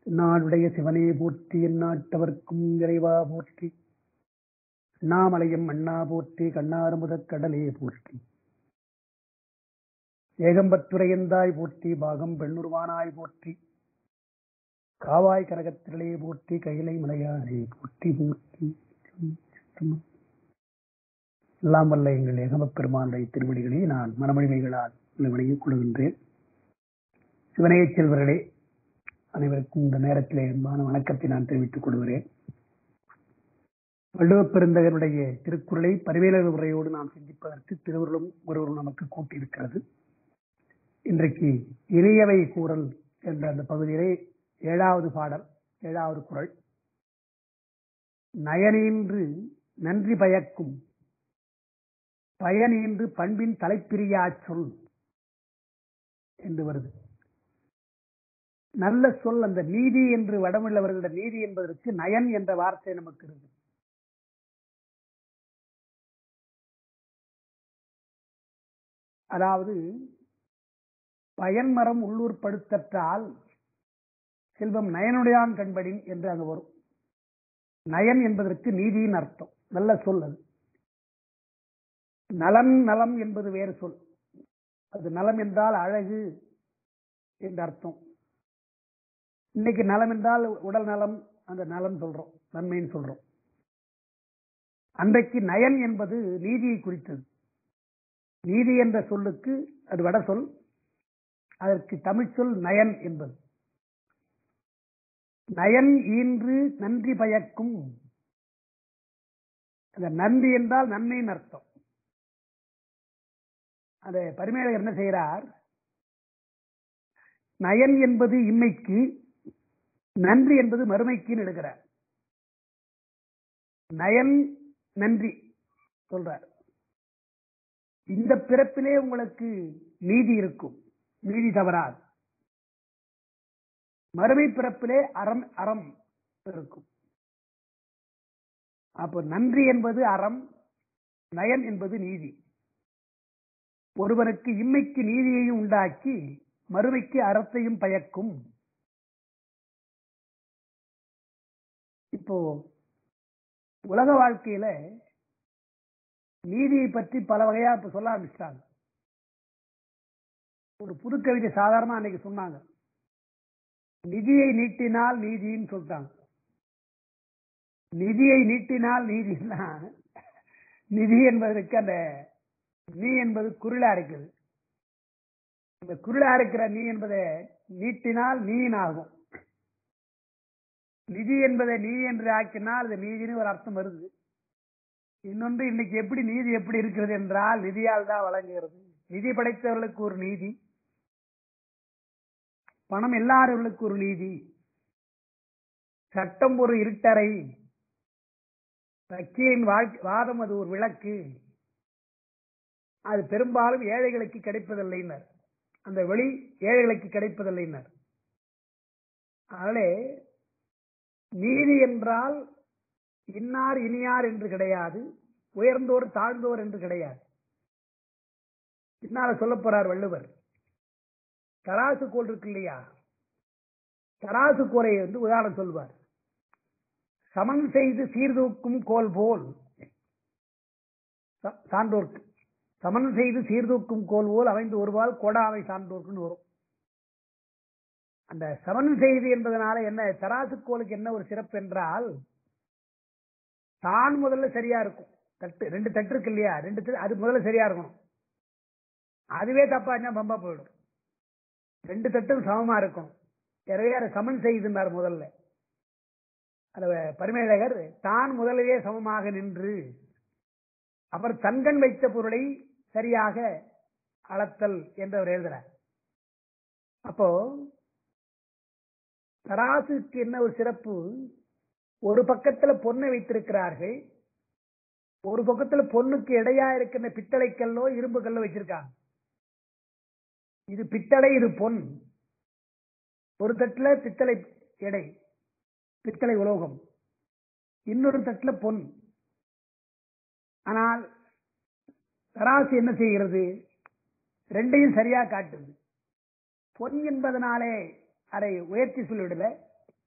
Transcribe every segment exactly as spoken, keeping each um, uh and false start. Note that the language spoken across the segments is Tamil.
நாடுடைய சிவனே போற்றி, எந்நாட்டவர்க்கும் இறைவா போற்றி. அண்ணாமலையும் அண்ணா போற்றி, கண்ணாரமுதக் கடலே போற்றி. ஏகம்பத்துரையந்தாய் போற்றி, பாகம் பெண்ணுருவானாய் போற்றி. காவாய் கனகத்திரளே போற்றி, கைலை மலையானே போற்றி போற்றி. எல்லாம் வல்ல எங்கள் ஏகம்பப் பெருமானுடைய திருவடிகளை நான் மனமொழிமைகளால் வணங்கிக் கொள்கின்றேன். சிவனையச் செல்வர்களே, அனைவருக்கும் இந்த நேரத்திலே அன்பான வணக்கத்தை நான் தெரிவித்துக் கொள்கிறேன். வள்ளுவப் பெருந்தகனுடைய திருக்குறளை பரிவேலர் உரையோடு நாம் சிந்திப்பதற்கு திருவருளும் ஒருவரும் நமக்கு கூட்டியிருக்கிறது. இன்றைக்கு இணையவை கூறல் என்ற அந்த பகுதியிலே ஏழாவது பாடல், ஏழாவது குறள். நயனீன்று நன்றி பயக்கும், பயனீன்று பண்பின் தலைப்பிரியா சொல் என்று வருது. நல்ல சொல், அந்த நீதி என்று வடமுள்ளவர்கள நீதி என்பதற்கு நயன் என்ற வார்த்தை நமக்கு இருக்கு. அதாவது பயன்மரம் உள்ளூர் படுத்தற்றால் செல்வம் நயனுடையான் கண்படின் என்று அங்கு வரும். நயன் என்பதற்கு நீதியின் அர்த்தம், நல்ல சொல். அது நலன், நலம் என்பது வேறு சொல். அது நலம் என்றால் அழகு என்ற அர்த்தம். இன்னைக்கு நலம் என்றால் உடல் நலம், அந்த நலம் சொல்றோம், நன்மைன்னு சொல்றோம். அன்றைக்கு நயன் என்பது நீதியை குறித்தது. நீதி என்ற சொல்லுக்கு அது வட சொல், அதற்கு தமிழ் சொல் நயன் என்பது. நயன் ஈன்று நன்றி பயக்கும், அந்த நன்றி என்றால் நன்மையின் அர்த்தம். அந்த பரிமேலகர் என்ன செய்கிறார், நயன் என்பது இம்மைக்கு, நன்றி என்பது மறுமைக்கு எடுக்கிறார். நயன் நன்றி சொல்றார். இந்த பிறப்பிலே உங்களுக்கு நீதி இருக்கும், நீதி தவறாது. மறுமை பிறப்பிலே அறம் அறம் இருக்கும். அப்போ நன்றி என்பது அறம், நயன் என்பது நீதி. ஒருவனுக்கு இம்மைக்கு நீதியையும் உண்டாக்கி மறுமைக்கு அறத்தையும் பயக்கும். இப்போ உலக வாழ்க்கையில நீதியை பற்றி பல வகையா இப்ப சொல்ல ஆரம்பிச்சிட்டாங்க. ஒரு புது கவிதை சாதாரணமா அன்னைக்கு சொன்னாங்க, நிதியை நீட்டினால் நீதின்னு சொல்லிட்டாங்க. நிதியை நீட்டினால் நீதினா, நிதி என்பதற்கு அந்த நீ என்பது குருளா இருக்குது. இந்த குருளா இருக்கிற நீ என்பதை நீட்டினால் நீன் ஆகும். நிதி என்பதை நீ என்று ஆக்கினால் அது நீதினு ஒரு அர்த்தம் வருது. இன்னொன்று, இன்னைக்கு எப்படி நீதி எப்படி இருக்கிறது என்றால் நிதியால் தான் வழங்குகிறது. நிதி படைத்தவர்களுக்கு ஒரு நீதி, பணம் எல்லாரவர்களுக்கு ஒரு நீதி. சட்டம் ஒரு இருட்டறை, சக்கியின் வாதம் அது ஒரு விளக்கு. அது பெரும்பாலும் ஏழைகளுக்கு கிடைப்பதில்லைனர், அந்த வெளி ஏழைகளுக்கு கிடைப்பதில்லைனர். அதனாலே நீதி என்றால் இன்னார் இனியார் என்று கிடையாது, உயர்ந்தோர் தாழ்ந்தோர் என்று கிடையாது. பின்னால சொல்ல போறார் வள்ளுவர். தராசு கோல் இருக்கு இல்லையா, தராசு கோலை வந்து உதாரணம் சொல்வார். சமன் செய்து சீர்தூக்கும் கோல் போல், சான்றோர்க்கு சமன் செய்து சீர்தூக்கும் கோல் போல் அமைந்து ஒருவாள் கோடாமை சான்றோர்க்குன்னு வரும். அந்த சமன் செய்து என்பதனால என்ன, தராசு கோலுக்கு என்ன ஒரு சிறப்பு என்றால், தான் முதல்ல சரியா இருக்கும். தட்டு ரெண்டு தட்டு இருக்கு இல்லையா, ரெண்டு அது முதல்ல சரியா இருக்கணும். அதுவே தப்பா இருந்தா பம்பா போயிடும். ரெண்டு தட்டும் சமமா இருக்கும். யாரையார சமன் செய்துனார் முதல்ல. அத பரிமேலகர் தான் முதலிலே சமமாக நின்று அவர் தன்கண் வைத்த பொருளை சரியாக அளத்தல் என்று அவர் எழுதுறார். அப்போ தராசுக்கு என்ன ஒரு சிறப்பு, ஒரு பக்கத்துல பொண்ணை வைத்திருக்கிறார்கள், ஒரு பக்கத்துல பொண்ணுக்கு இடையா இருக்கின்ற பித்தளை கல்லோ இரும்பு கல்லோ வச்சிருக்காங்க. இது பித்தளை, இது பொன். ஒரு தட்டுல பித்தளை எடை, பித்தளை உலோகம், இன்னொரு தட்டுல பொன். ஆனால் தராசு என்ன செய்கிறது, ரெண்டையும் சரியா காட்டுது. பொன் என்பதனாலே அதை உயர்த்தி சொல்லிவிடல,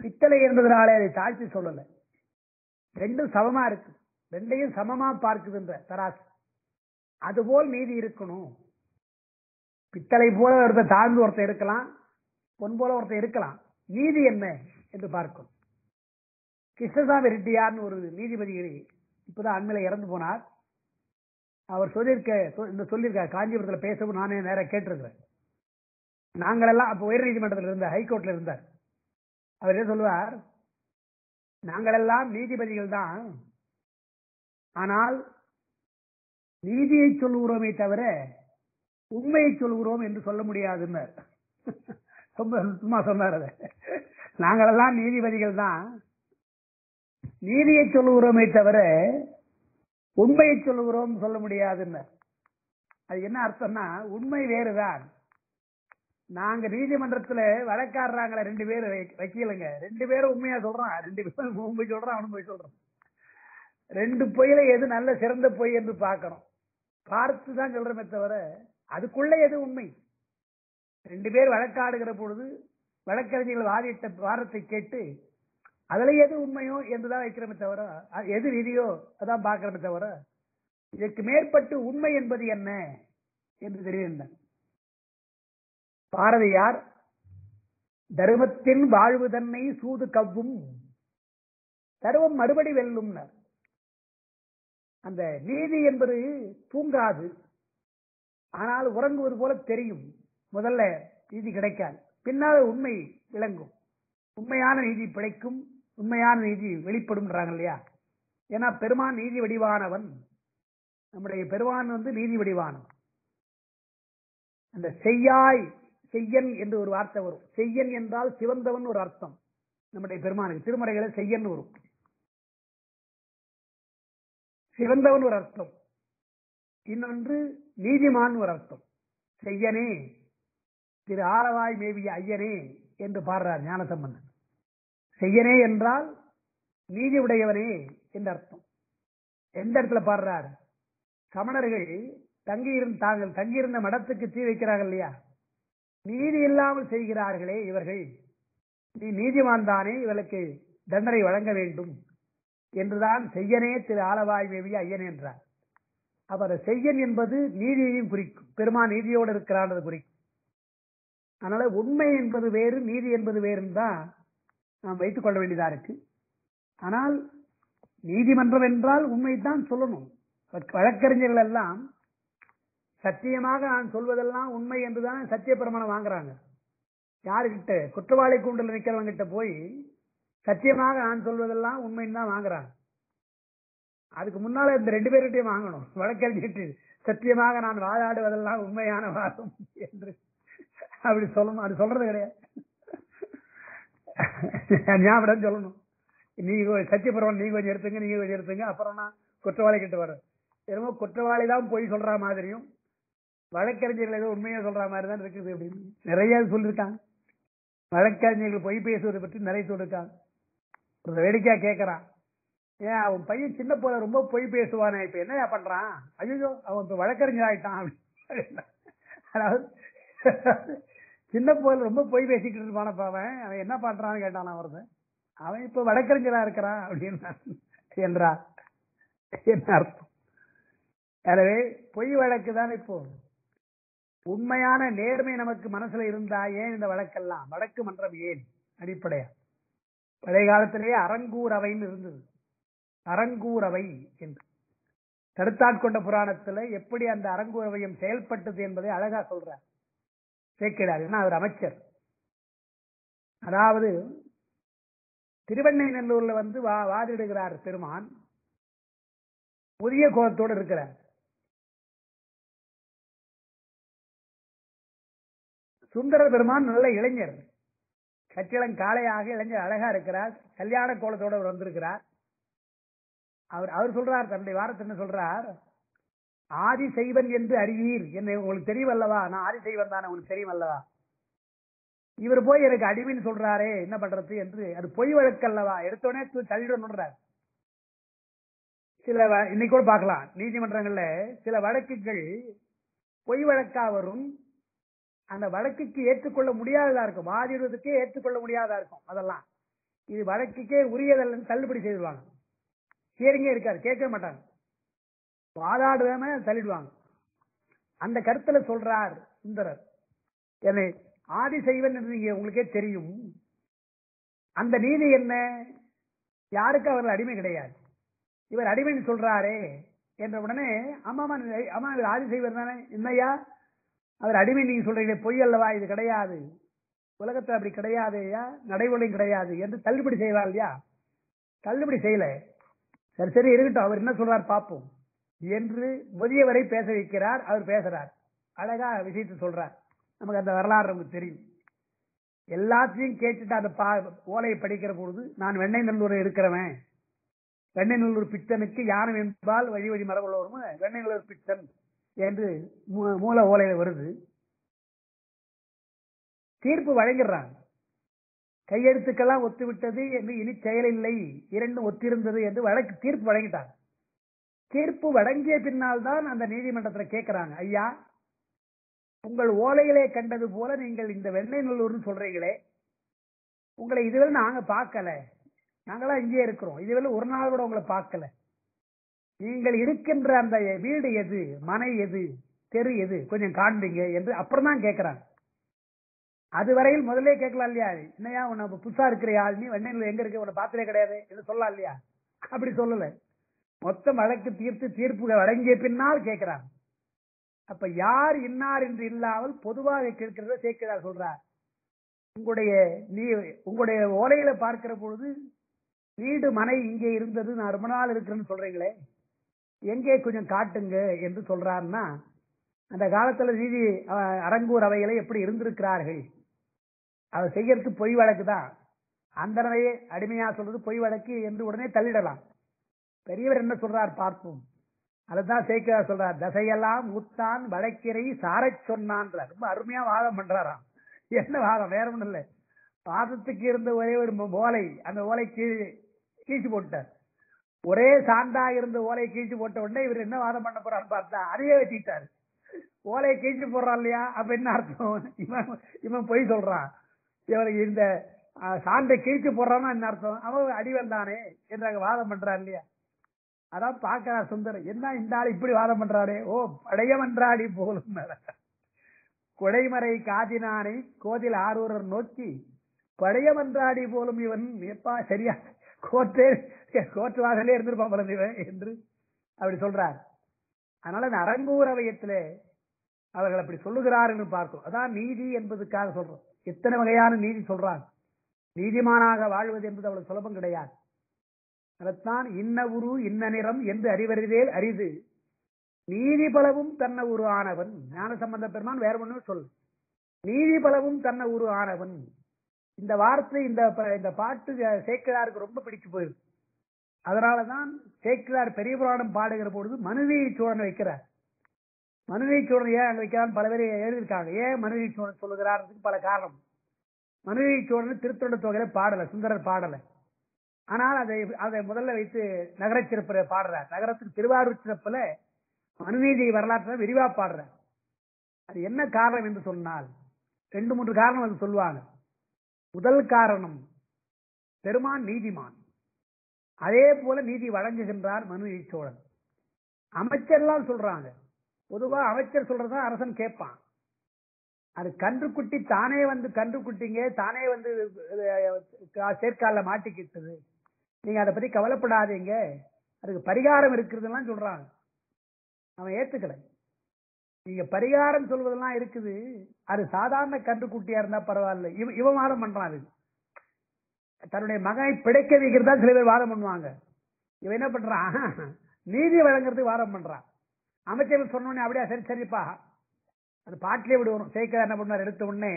பித்தளை என்பதனாலே அதை தாழ்த்தி சொல்லல, ரெண்டும் சமமா இருக்கு, ரெண்டையும் சமமா பார்க்குதுன்ற தராசு. அதுபோல் நீதி இருக்கணும். பித்தளை போல ஒருத்தர் தாழ்ந்து ஒருத்தர் இருக்கலாம், பொன் போல ஒருத்தர் இருக்கலாம். நீதி என்ன என்று பார்க்கும். கிருஷ்ணசாமி ரெட்டியார்னு ஒரு நீதிபதி இப்பதான் அண்மையில இறந்து போனார். அவர் சொல்லியிருக்க இந்த சொல்லியிருக்க காஞ்சிபுரத்தில் பேசவும் நானே நேரம் கேட்டிருக்கிறேன். நாங்கள் எல்லாம் அப்ப உயர் நீதிமன்றத்தில் இருந்த ஹைகோர்ட்ல இருந்தார். அவர் என்ன சொல்லுவார், நாங்கள் எல்லாம் நீதிபதிகள் தான், ஆனால் நீதியை சொல்லுகிறோமே தவிர உண்மையை சொல்லுகிறோம் என்று சொல்ல முடியாதுன்னு சும்மா சொன்னார். நாங்கள் எல்லாம் நீதிபதிகள் தான், நீதியை சொல்லுகிறோமே தவிர உண்மையை சொல்லுகிறோம் சொல்ல முடியாதுன்னு. அது என்ன அர்த்தம்னா, உண்மை வேறுதான். நாங்க நீதிமன்றத்துல வழக்காடுறாங்கள ரெண்டு பேரும் வக்கீலுங்க, ரெண்டு பேரும் உண்மையா சொல்றான், ரெண்டு பேரும் உண்மை சொல்றான், அவனு போய் சொல்றான். ரெண்டு பொய்யில எது நல்ல சிறந்த பொய் என்று பார்க்கணும், பார்த்துதான் சொல்றமே தவிர அதுக்குள்ள எது உண்மை. ரெண்டு பேர் வழக்காடுகிற பொழுது வழக்கறிஞர்கள் வாதிட்ட வாரத்தை கேட்டு அதுல எது உண்மையோ என்றுதான் வைக்கிறமே தவிர எது விதியோ அதான் பார்க்கிறமே தவிர இதற்கு மேற்பட்டு உண்மை என்பது என்ன என்று தெரியவில்லை. பாரதியார் தர்மத்தின் வாழ்வு தன்னை சூது கவ்வும் தர்மம் மறுபடி வெல்லும். அந்த நீதி என்பது தூங்காது, ஆனால் உறங்குவது போல தெரியும். முதல்ல நீதி கிடைக்காது, பின்னால் உண்மை விளங்கும், உண்மையான நீதி பிழைக்கும், உண்மையான நீதி வெளிப்படும் இல்லையா. ஏன்னா பெருமான் நீதி வடிவானவன், நம்முடைய பெருமான் வந்து நீதி வடிவானவன். அந்த செய்யாய் செய்யன் என்று ஒரு வார்த்தை வரும். செய்யன் என்றால் சிவந்தவன் ஒரு அர்த்தம். நம்முடைய பெருமானுக்கு திருமறைகளை செய்யன் வரும், சிவந்தவன் ஒரு அர்த்தம், இன்னொன்று நீதிமான் ஒரு அர்த்தம். செய்யனே திரு ஆலவாய் மேவிய ஐயனே என்று பாடுறார் ஞானசம்பந்தன். செய்யனே என்றால் நீதி உடையவனே என்று அர்த்தம். எந்த இடத்துல பாடுறார், சமணர்கள் தங்கியிருந்த தாங்கள் தங்கியிருந்த மடத்துக்கு தீ வைக்கிறார்கள் இல்லையா, நீதி இல்லாமல் செய்கிறார்களே இவர்கள், நீ நீதிமான் தானே, இவர்களுக்கு தண்டனை வழங்க வேண்டும் என்றுதான் செய்யனே திரு ஆலவாய் மேவிய ஐயனே என்றார். அவர் செய்யன் என்பது நீதியையும் குறிக்கும், பெருமான் நீதியோடு இருக்கிறான் குறிக்கும். அதனால உண்மை என்பது வேறு, நீதி என்பது வேறுன்னு தான் நாம் வைத்துக் கொள்ள வேண்டியதா இருக்கு. ஆனால் நீதிமன்றம் என்றால் உண்மைதான் சொல்லணும். வழக்கறிஞர்கள் எல்லாம் சத்தியமாக நான் சொல்வதெல்லாம் உண்மை என்றுதான் சத்திய பிரமாணம் வாங்குறாங்க. யாருக்கிட்ட, குற்றவாளி கூண்டில் நிற்கிறவங்க கிட்ட போய் சத்தியமாக நான் சொல்வதெல்லாம் உண்மைன்னு தான் வாங்குறாங்க. அதுக்கு முன்னால இந்த ரெண்டு பேர்கிட்டையும் வாங்கணும். வழக்கறிஞர் சத்தியமாக நான் வாதாடுவதெல்லாம் உண்மையான வாதம் என்று அப்படி சொல்லணும். அது சொல்றது கிடையாது, ஞாபகம் சொல்லணும். நீங்க சத்தியபிரமாணம் நீங்க கொஞ்சம் எடுத்துங்க, நீங்க கொஞ்சம் எடுத்துங்க, அப்புறம் நான் குற்றவாளி கிட்ட வர என்னமோ குற்றவாளி தான் பொய் சொல்ற மாதிரியும் வழக்கறிஞர்கள் ஏதோ உண்மையா சொல்ற மாதிரி தான் இருக்குது அப்படின்னு நிறைய சொல்லியிருக்காங்க. வழக்கறிஞர்கள் பொய் பேசுவதை பற்றி நிறைய சொல்லியிருக்காங்க. ஒரு வேடிக்கையா கேட்கறான், ஏன் அவன் பையன் சின்ன போல ரொம்ப பொய் பேசுவானே, இப்ப என்ன பண்றான், ஐயோ அவன் இப்ப வழக்கறிஞர் ஆயிட்டான். அதாவது சின்ன போல ரொம்ப பொய் பேசிக்கிட்டு இருப்பானப்ப அவன் அவன் என்ன பண்றான்னு கேட்டான். அவரது அவன் இப்ப வழக்கறிஞரா இருக்கிறான் அப்படின்னு என்றார். என்ன அர்த்தம்? எனவே பொய் வழக்கு தான். இப்போ உண்மையான நேர்மை நமக்கு மனசுல இருந்தா ஏன் இந்த வழக்கெல்லாம், வழக்கு மன்றம் ஏன் அடிப்படையா? பழைய காலத்திலேயே அரங்கூர் அவைன்னு இருந்தது. அரங்கூர் அவை என்று தடுத்தாட்கொண்ட புராணத்துல எப்படி அந்த அரங்கூர் அவையும் செயல்பட்டது என்பதை அழகா சொல்றார் சேக்கிழார். அவர் அமைச்சர். அதாவது திருவெண்ணைநல்லூர்ல வந்து வா வாதிடுகிறார் பெருமான், புதிய கோலத்தோடு இருக்கிறார். சுந்தர பெருமான் நல்ல இளைஞர், கச்சிளம் காளையாக இளைஞர் அழகா இருக்கிறார், கல்யாண கோலத்தோடு அவர் வந்திருக்கிறார். அவர் அவர் சொல்றார், தன்னுடைய வாரத்தை என்ன சொல்றார், ஆதி செய்வன் என்று அறிவீர், என்ன உங்களுக்கு தெரியும் அல்லவா, நான் ஆதி செய்வன் தானே உங்களுக்கு தெரியும் அல்லவா, இவர் போய் எனக்கு அடிமைன்னு சொல்றாரே என்ன பண்றது என்று, அது பொய் வழக்கு அல்லவா, எடுத்தோடனே தள்ளிடுறார். சில இன்னைக்கு கூட பார்க்கலாம் நீதிமன்றங்கள்ல சில வழக்குகள் பொய் வழக்கா வரும். அந்த வழக்குக்கு ஏற்றுக்கொள்ள முடியாததா இருக்கும், வாதிடுவதற்கே ஏற்றுக்கொள்ள முடியாததா இருக்கும். அதெல்லாம் இது வழக்குக்கே உரியதல்ல தள்ளுபடி செய்துடுவாங்க. ஹியரிங்கே இருக்காது, கேட்க மாட்டாங்க, வாதாடுவேம தள்ளிடுவாங்க. அந்த கருத்துல சொல்றார் சுந்தரர். என்னை ஆதி செய்வன் என்று நீங்க உங்களுக்கே தெரியும். அந்த நீதி என்ன? யாருக்கு அவர்கள் அடிமை கிடையாது. இவர் அடிமைன்னு சொல்றாரே என்ற உடனே ஆமாமா ஆமா இவர் ஆதி செய்வர் தானே, என்னையா அவர் அடிமை நீங்க சொல்றீங்க, பொய் அல்லவா, இது கிடையாது, உலகத்தில் அப்படி கிடையாது, நடைமுறையும் கிடையாது என்று தள்ளுபடி செய்வார் இல்லையா? தள்ளுபடி செய்யல. சரி சரி இருக்கட்டும், அவர் என்ன சொல்றார் பார்ப்போம் என்று முதியவரை பேச வைக்கிறார். அவர் பேசுறார், அழகா விஷயத்தை சொல்றார். நமக்கு அந்த வரலாறு நமக்கு தெரியும். எல்லாத்தையும் கேட்டுட்டு அந்த பா ஓலையை படிக்கிற பொழுது, நான் வெண்ணெய் நல்லூர் இருக்கிறவன், வெண்ணெய் நல்லூர் பித்தனுக்கு யானம் என்பால் வழி வழி மரபுள்ளவரும் வெண்ணெய் நல்லூர் பித்தன் என்று மூல ஓலையில வருது. தீர்ப்பு வழங்கிடுறாங்க. கையெழுத்துக்கெல்லாம் ஒத்துவிட்டது என்று இனி செயலில்லை, இரண்டும் ஒத்திருந்தது என்று வழக்கு தீர்ப்பு வழங்கிட்டாங்க. தீர்ப்பு வழங்கிய பின்னால் தான் அந்த நீதிமன்றத்தில் கேட்கிறாங்க, ஐயா உங்கள் ஓலையிலே கண்டது போல நீங்கள் இந்த வெண்ணெய் நல்லூர்னு சொல்றீங்களே, உங்களை இதுவரை நாங்க பார்க்கல, நாங்களா இங்கே இருக்கிறோம், இதுவரை ஒரு நாள் கூட உங்களை பார்க்கல, நீங்கள் இருக்கின்ற அந்த வீடு எது, மனை எது, தெரு எது, கொஞ்சம் காண்பீங்க என்று அப்புறம் தான் கேட்கிறாங்க. அதுவரையில் முதலே கேட்கலாம் இல்லையா, என்னையா உன்னை புதுசா இருக்கிற ஆள், நீ வெண்ணெய் எங்க இருக்க, உன்னை பார்த்ததே கிடையாது என்று சொல்லலாம் இல்லையா? அப்படி சொல்லல, மொத்தம் வழக்கு தீர்த்து தீர்ப்பு வழங்கிய பின்னால் கேட்கிறாங்க. அப்ப யார் இன்னார் என்று இல்லாமல் பொதுவாக கேட்கிறத சேர்க்கிறார். சொல்றார், உங்களுடைய நீ உங்களுடைய ஓலையில பார்க்கிற பொழுது வீடு மனை இங்கே இருந்தது, நான் ரொம்ப நாள் இருக்கிறேன்னு சொல்றீங்களே, எங்கே கொஞ்சம் காட்டுங்க என்று சொல்றாருன்னா, அந்த காலத்துல நீதி அரங்கூர் அவைகளை எப்படி இருந்திருக்கிறார்கள், அதை செய்யறதுக்கு பொய் வழக்கு தான், அந்த அடிமையா சொல்றது பொய் வழக்கு என்று உடனே தள்ளிடலாம். பெரியவர் என்ன சொல்றார் பார்ப்போம். அதுதான் சேக்கிழார் சொல்றார், தசையெல்லாம் ஊத்தான் வழக்கிறை சாரச் சொன்னான். ரொம்ப அருமையா வாதம் பண்றாராம். என்ன வாதம்? வேற ஒண்ணும் இல்லை, வாதத்துக்கு இருந்த ஒரே ஒரு ஓலை, அந்த ஓலை கீழ் கீழ்ச்சி போட்டார். ஒரே சான்றா இருந்த ஓலை கீழ்ச்சி போட்ட உடனே இவர் என்ன வாதம் பண்ண போறான்னு பார்த்தா அதையே வச்சுக்கிட்டாரு. ஓலையை கீழ்ச்சி போடுறான் இல்லையா, அப்ப என்ன அர்த்தம்? இவன் இவன் பொய் சொல்றான், இவனுக்கு இந்த சான்றை கீழ்ச்சி போடுறான்னா என்ன அர்த்தம்? அவன் அடி வந்தானே என்று வாதம் பண்றான் இல்லையா? அதான் பாக்கிறார் சுந்தர், என்ன இந்த ஆள் இப்படி வாதம் பண்றாரே, ஓ படையமன்றாடி போலும் கொடைமறை காதினானை கோதில் ஆரூரர் நோக்கி படையமன்றாடி போலும் இவன் எப்பா சரியா கோர்ட்டே கோர்ட் வாசலே இருந்திருப்பான் போல இவன் என்று அப்படி சொல்றார். அதனால இந்த அரங்கூர் அவையத்திலே அவர்கள் அப்படி சொல்லுகிறார் என்று பார்க்கும். அதான் நீதி என்பதுக்காக சொல்றோம். எத்தனை வகையான நீதி சொல்றாங்க. நீதிமானாக வாழ்வது என்பது அவ்வளவு சுலபம் கிடையாது. அதத்தான் இன்ன உரு இன்ன நிறம் என்று அறிவறிதேல் அரிது, நீதி பலவும் தன்ன உரு ஆனவன். ஞான சம்பந்த பெருமான் வேற ஒண்ணும் சொல், நீதி பலவும் தன்ன உரு ஆனவன். இந்த வார்த்தை இந்த பாட்டு சேக்கிழாருக்கு ரொம்ப பிடிச்சு போயிருக்கு. அதனாலதான் சேக்கிழார் பெரிய புராணம் பாடுகிற பொழுது மனுநீதி சோழன் வைக்கிறார். மனுநீதி சோழன் ஏன் அங்க வைக்கிறான்னு பல பேர் எழுதியிருக்காங்க. ஏன் மனுநீதி சோழன் சொல்லுகிறார்? பல காரணம். மனுநீதி சோழன் திருத்தொண்ட தொகையில பாடல, சுந்தரர் பாடல. ஆனால் அதை அதை முதல்ல வைத்து நகர சிறப்புல பாடுறார். நகரத்துக்கு திருவாரூர் சிறப்புல மனுநீதி வரலாற்றை விரிவா பாடுறார். அது என்ன காரணம் என்று சொன்னால் ரெண்டு மூன்று காரணம் அது சொல்லுவாங்க. முதல் காரணம், பெருமான் நீதிமான், அதே போல நீதி வழங்குகின்றார் மனுநீதி சோழன். அமைச்சர்லாம் சொல்றாங்க, பொதுவா அமைச்சர் சொல்றதா அரசன் கேட்பான். அது கன்றுக்குட்டி தானே வந்து கன்றுக்குட்டிங்க தானே வந்து சேர்க்கால மாட்டிக்கிட்டது, நீங்க அதை பத்தி கவலைப்படாதீங்க, அதுக்கு பரிகாரம் இருக்கிறதுலாம் சொல்றாங்க. அவன் ஏத்துக்கல. நீங்க பரிகாரம் சொல்வதெல்லாம் இருக்குது, அது சாதாரண கன்றுக்குட்டியா இருந்தா பரவாயில்ல, இவன் வாதம் பண்றான். அது தன்னுடைய மகனை பிழைக்க வைக்கிறதா சில பேர் வாதம் பண்ணுவாங்க. இவன் என்ன பண்றான், நீதி வழங்குறதுக்கு வாதம் பண்றான். அமைச்சர்கள் சொன்னோடனே அப்படியா சரி சரிப்பா அது பாட்டிலே விடுவோம். சேக்கிழார் என்ன பண்ணார், எடுத்த உடனே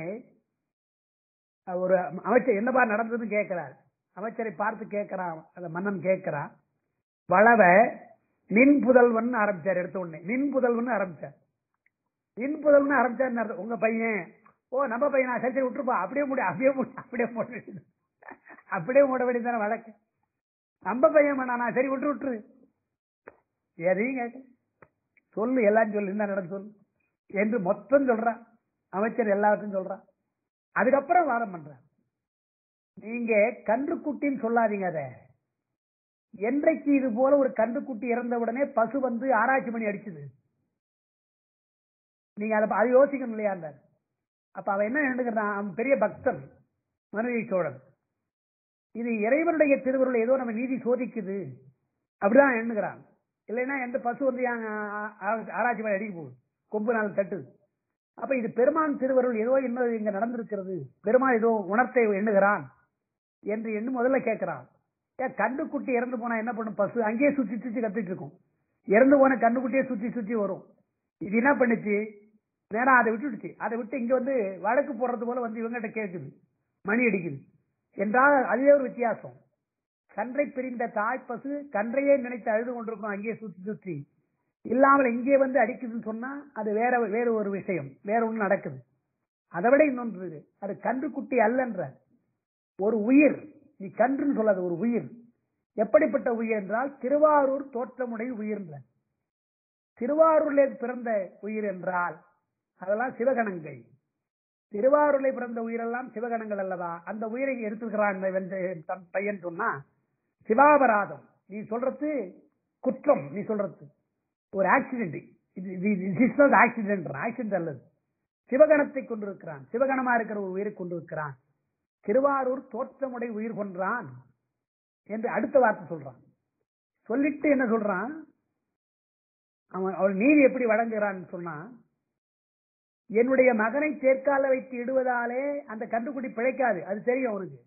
ஒரு அமைச்சர் என்னப்பா நடந்ததுன்னு கேட்கிறார். அமைச்சரை பார்த்து கேட்கிறான், அந்த மன்னன் கேட்கிறான், வளவ நின் புதல்வன் ஆரம்பிச்சார். எடுத்த உடனே நின் புதல்வன் ஆரம்பிச்சார். நின் புதல்வன் ஆரம்பிச்சார், உங்க பையன், ஓ நம்ம பையனா, சரி சரி விட்டுருப்பா, அப்படியே மூடி அப்படியே மூடி அப்படியே மூட வேண்டியது அப்படியே மூட வேண்டியதான வழக்கு. நம்ம பையன் பண்ணானா, சரி விட்டு விட்டுரு, எதையும் கேட்க சொல்லு, எல்லாம் சொல்லு, என்ன நடந்து சொல்லு என்று மொத்தம் சொல்றான். அமைச்சர் எல்லாத்தையும் சொல்றான். அதுக்கப்புறம் வாதம் பண்றான். நீங்க கன்றுக்குட்டின்னு சொல்லாதீங்க. அத என்றைக்கு இது போல ஒரு கன்றுக்குட்டி இறந்தவுடனே பசு வந்து ஆராய்ச்சி பண்ணி அடிச்சுது, நீங்க அதை அது யோசிக்கணும் இல்லையா? அந்த அப்ப அவன் என்ன எண்ணுகிறான், அவன் பெரிய பக்தன் மனுநீதி சோழன். இது இறைவனுடைய திருவருள், ஏதோ நம்ம நீதி சோதிக்குது அப்படிதான் எண்ணுகிறான். இல்லைன்னா எந்த பசு வந்து ஆராய்ச்சி பண்ணி அடிக்க போகுது, கொம்பு நாள் தட்டு. அப்ப இது பெருமான் திருவருள், ஏதோ இன்னும் இங்க நடந்திருக்கிறது, பெருமான் ஏதோ உணர்த்தை எண்ணுகிறான் என்று எண்ணு முதல்ல கேட்கிறான். ஏன் கண்டுக்குட்டி இறந்து போனா என்ன பண்ணும் பசு? அங்கேயே சுத்தி சுத்தி கத்திட்டு இருக்கும். இறந்து போன கண்டுக்குட்டியே சுத்தி சுத்தி வரும். இது என்ன பண்ணுச்சு, நேரா அதை விட்டுடுச்சு. அதை விட்டு இங்க வந்து வழக்கு போடுறது போல வந்து இவங்கிட்ட கேட்குது, மணி அடிக்குது என்றால் அதுவே ஒரு வித்தியாசம். கன்றை பிரிந்த தாய் பசு கன்றையே நினைத்து அழுது கொண்டிருக்கும், அங்கேயே சுத்தி சுத்தி. இல்லாமல் இங்கே வந்து அடிக்குதுன்னு சொன்னா அது வேற வேற ஒரு விஷயம், வேற ஒண்ணு நடக்குது. அதை விட இன்னொன்று, அது கன்றுக்குட்டி அல்லன்ற ஒரு உயிர். நீ கன்றுன்னு சொல்லாத, ஒரு உயிர். எப்படிப்பட்ட உயிர் என்றால் திருவாரூர் தோற்றமுடைய உயிர். திருவாரூரிலே பிறந்த உயிர் என்றால் அதெல்லாம் சிவகணங்கள். திருவாரூரிலே பிறந்த உயிரெல்லாம் சிவகணங்கள் அல்லவா? அந்த உயிரை எடுத்துக்கிறான் தன் பையன் சொன்னா சிவாபராதம். நீ சொல்றது குற்றம், நீ சொல்றது ஒரு ஆக்சிடென்ட். ஆக்சிடென்ட் ஆக்சிடென்ட் அல்லது சிவகணத்தை கொண்டிருக்கிறான், சிவகணமா இருக்கிற ஒரு உயிரை கொண்டிருக்கிறான். திருவாரூர் தோற்றமுடைய உயிர் கொன்றான் என்று அடுத்த வார்த்தை சொல்றான். சொல்லிட்டு என்ன சொல்றான், அவன் அவள் நீதி எப்படி வழங்குகிறான் சொன்னா, என்னுடைய மகனை தேர்க்கால வைத்து இடுவதாலே அந்த கன்றுக்குட்டி பிழைக்காது, அது தெரியும் அவனுக்கு.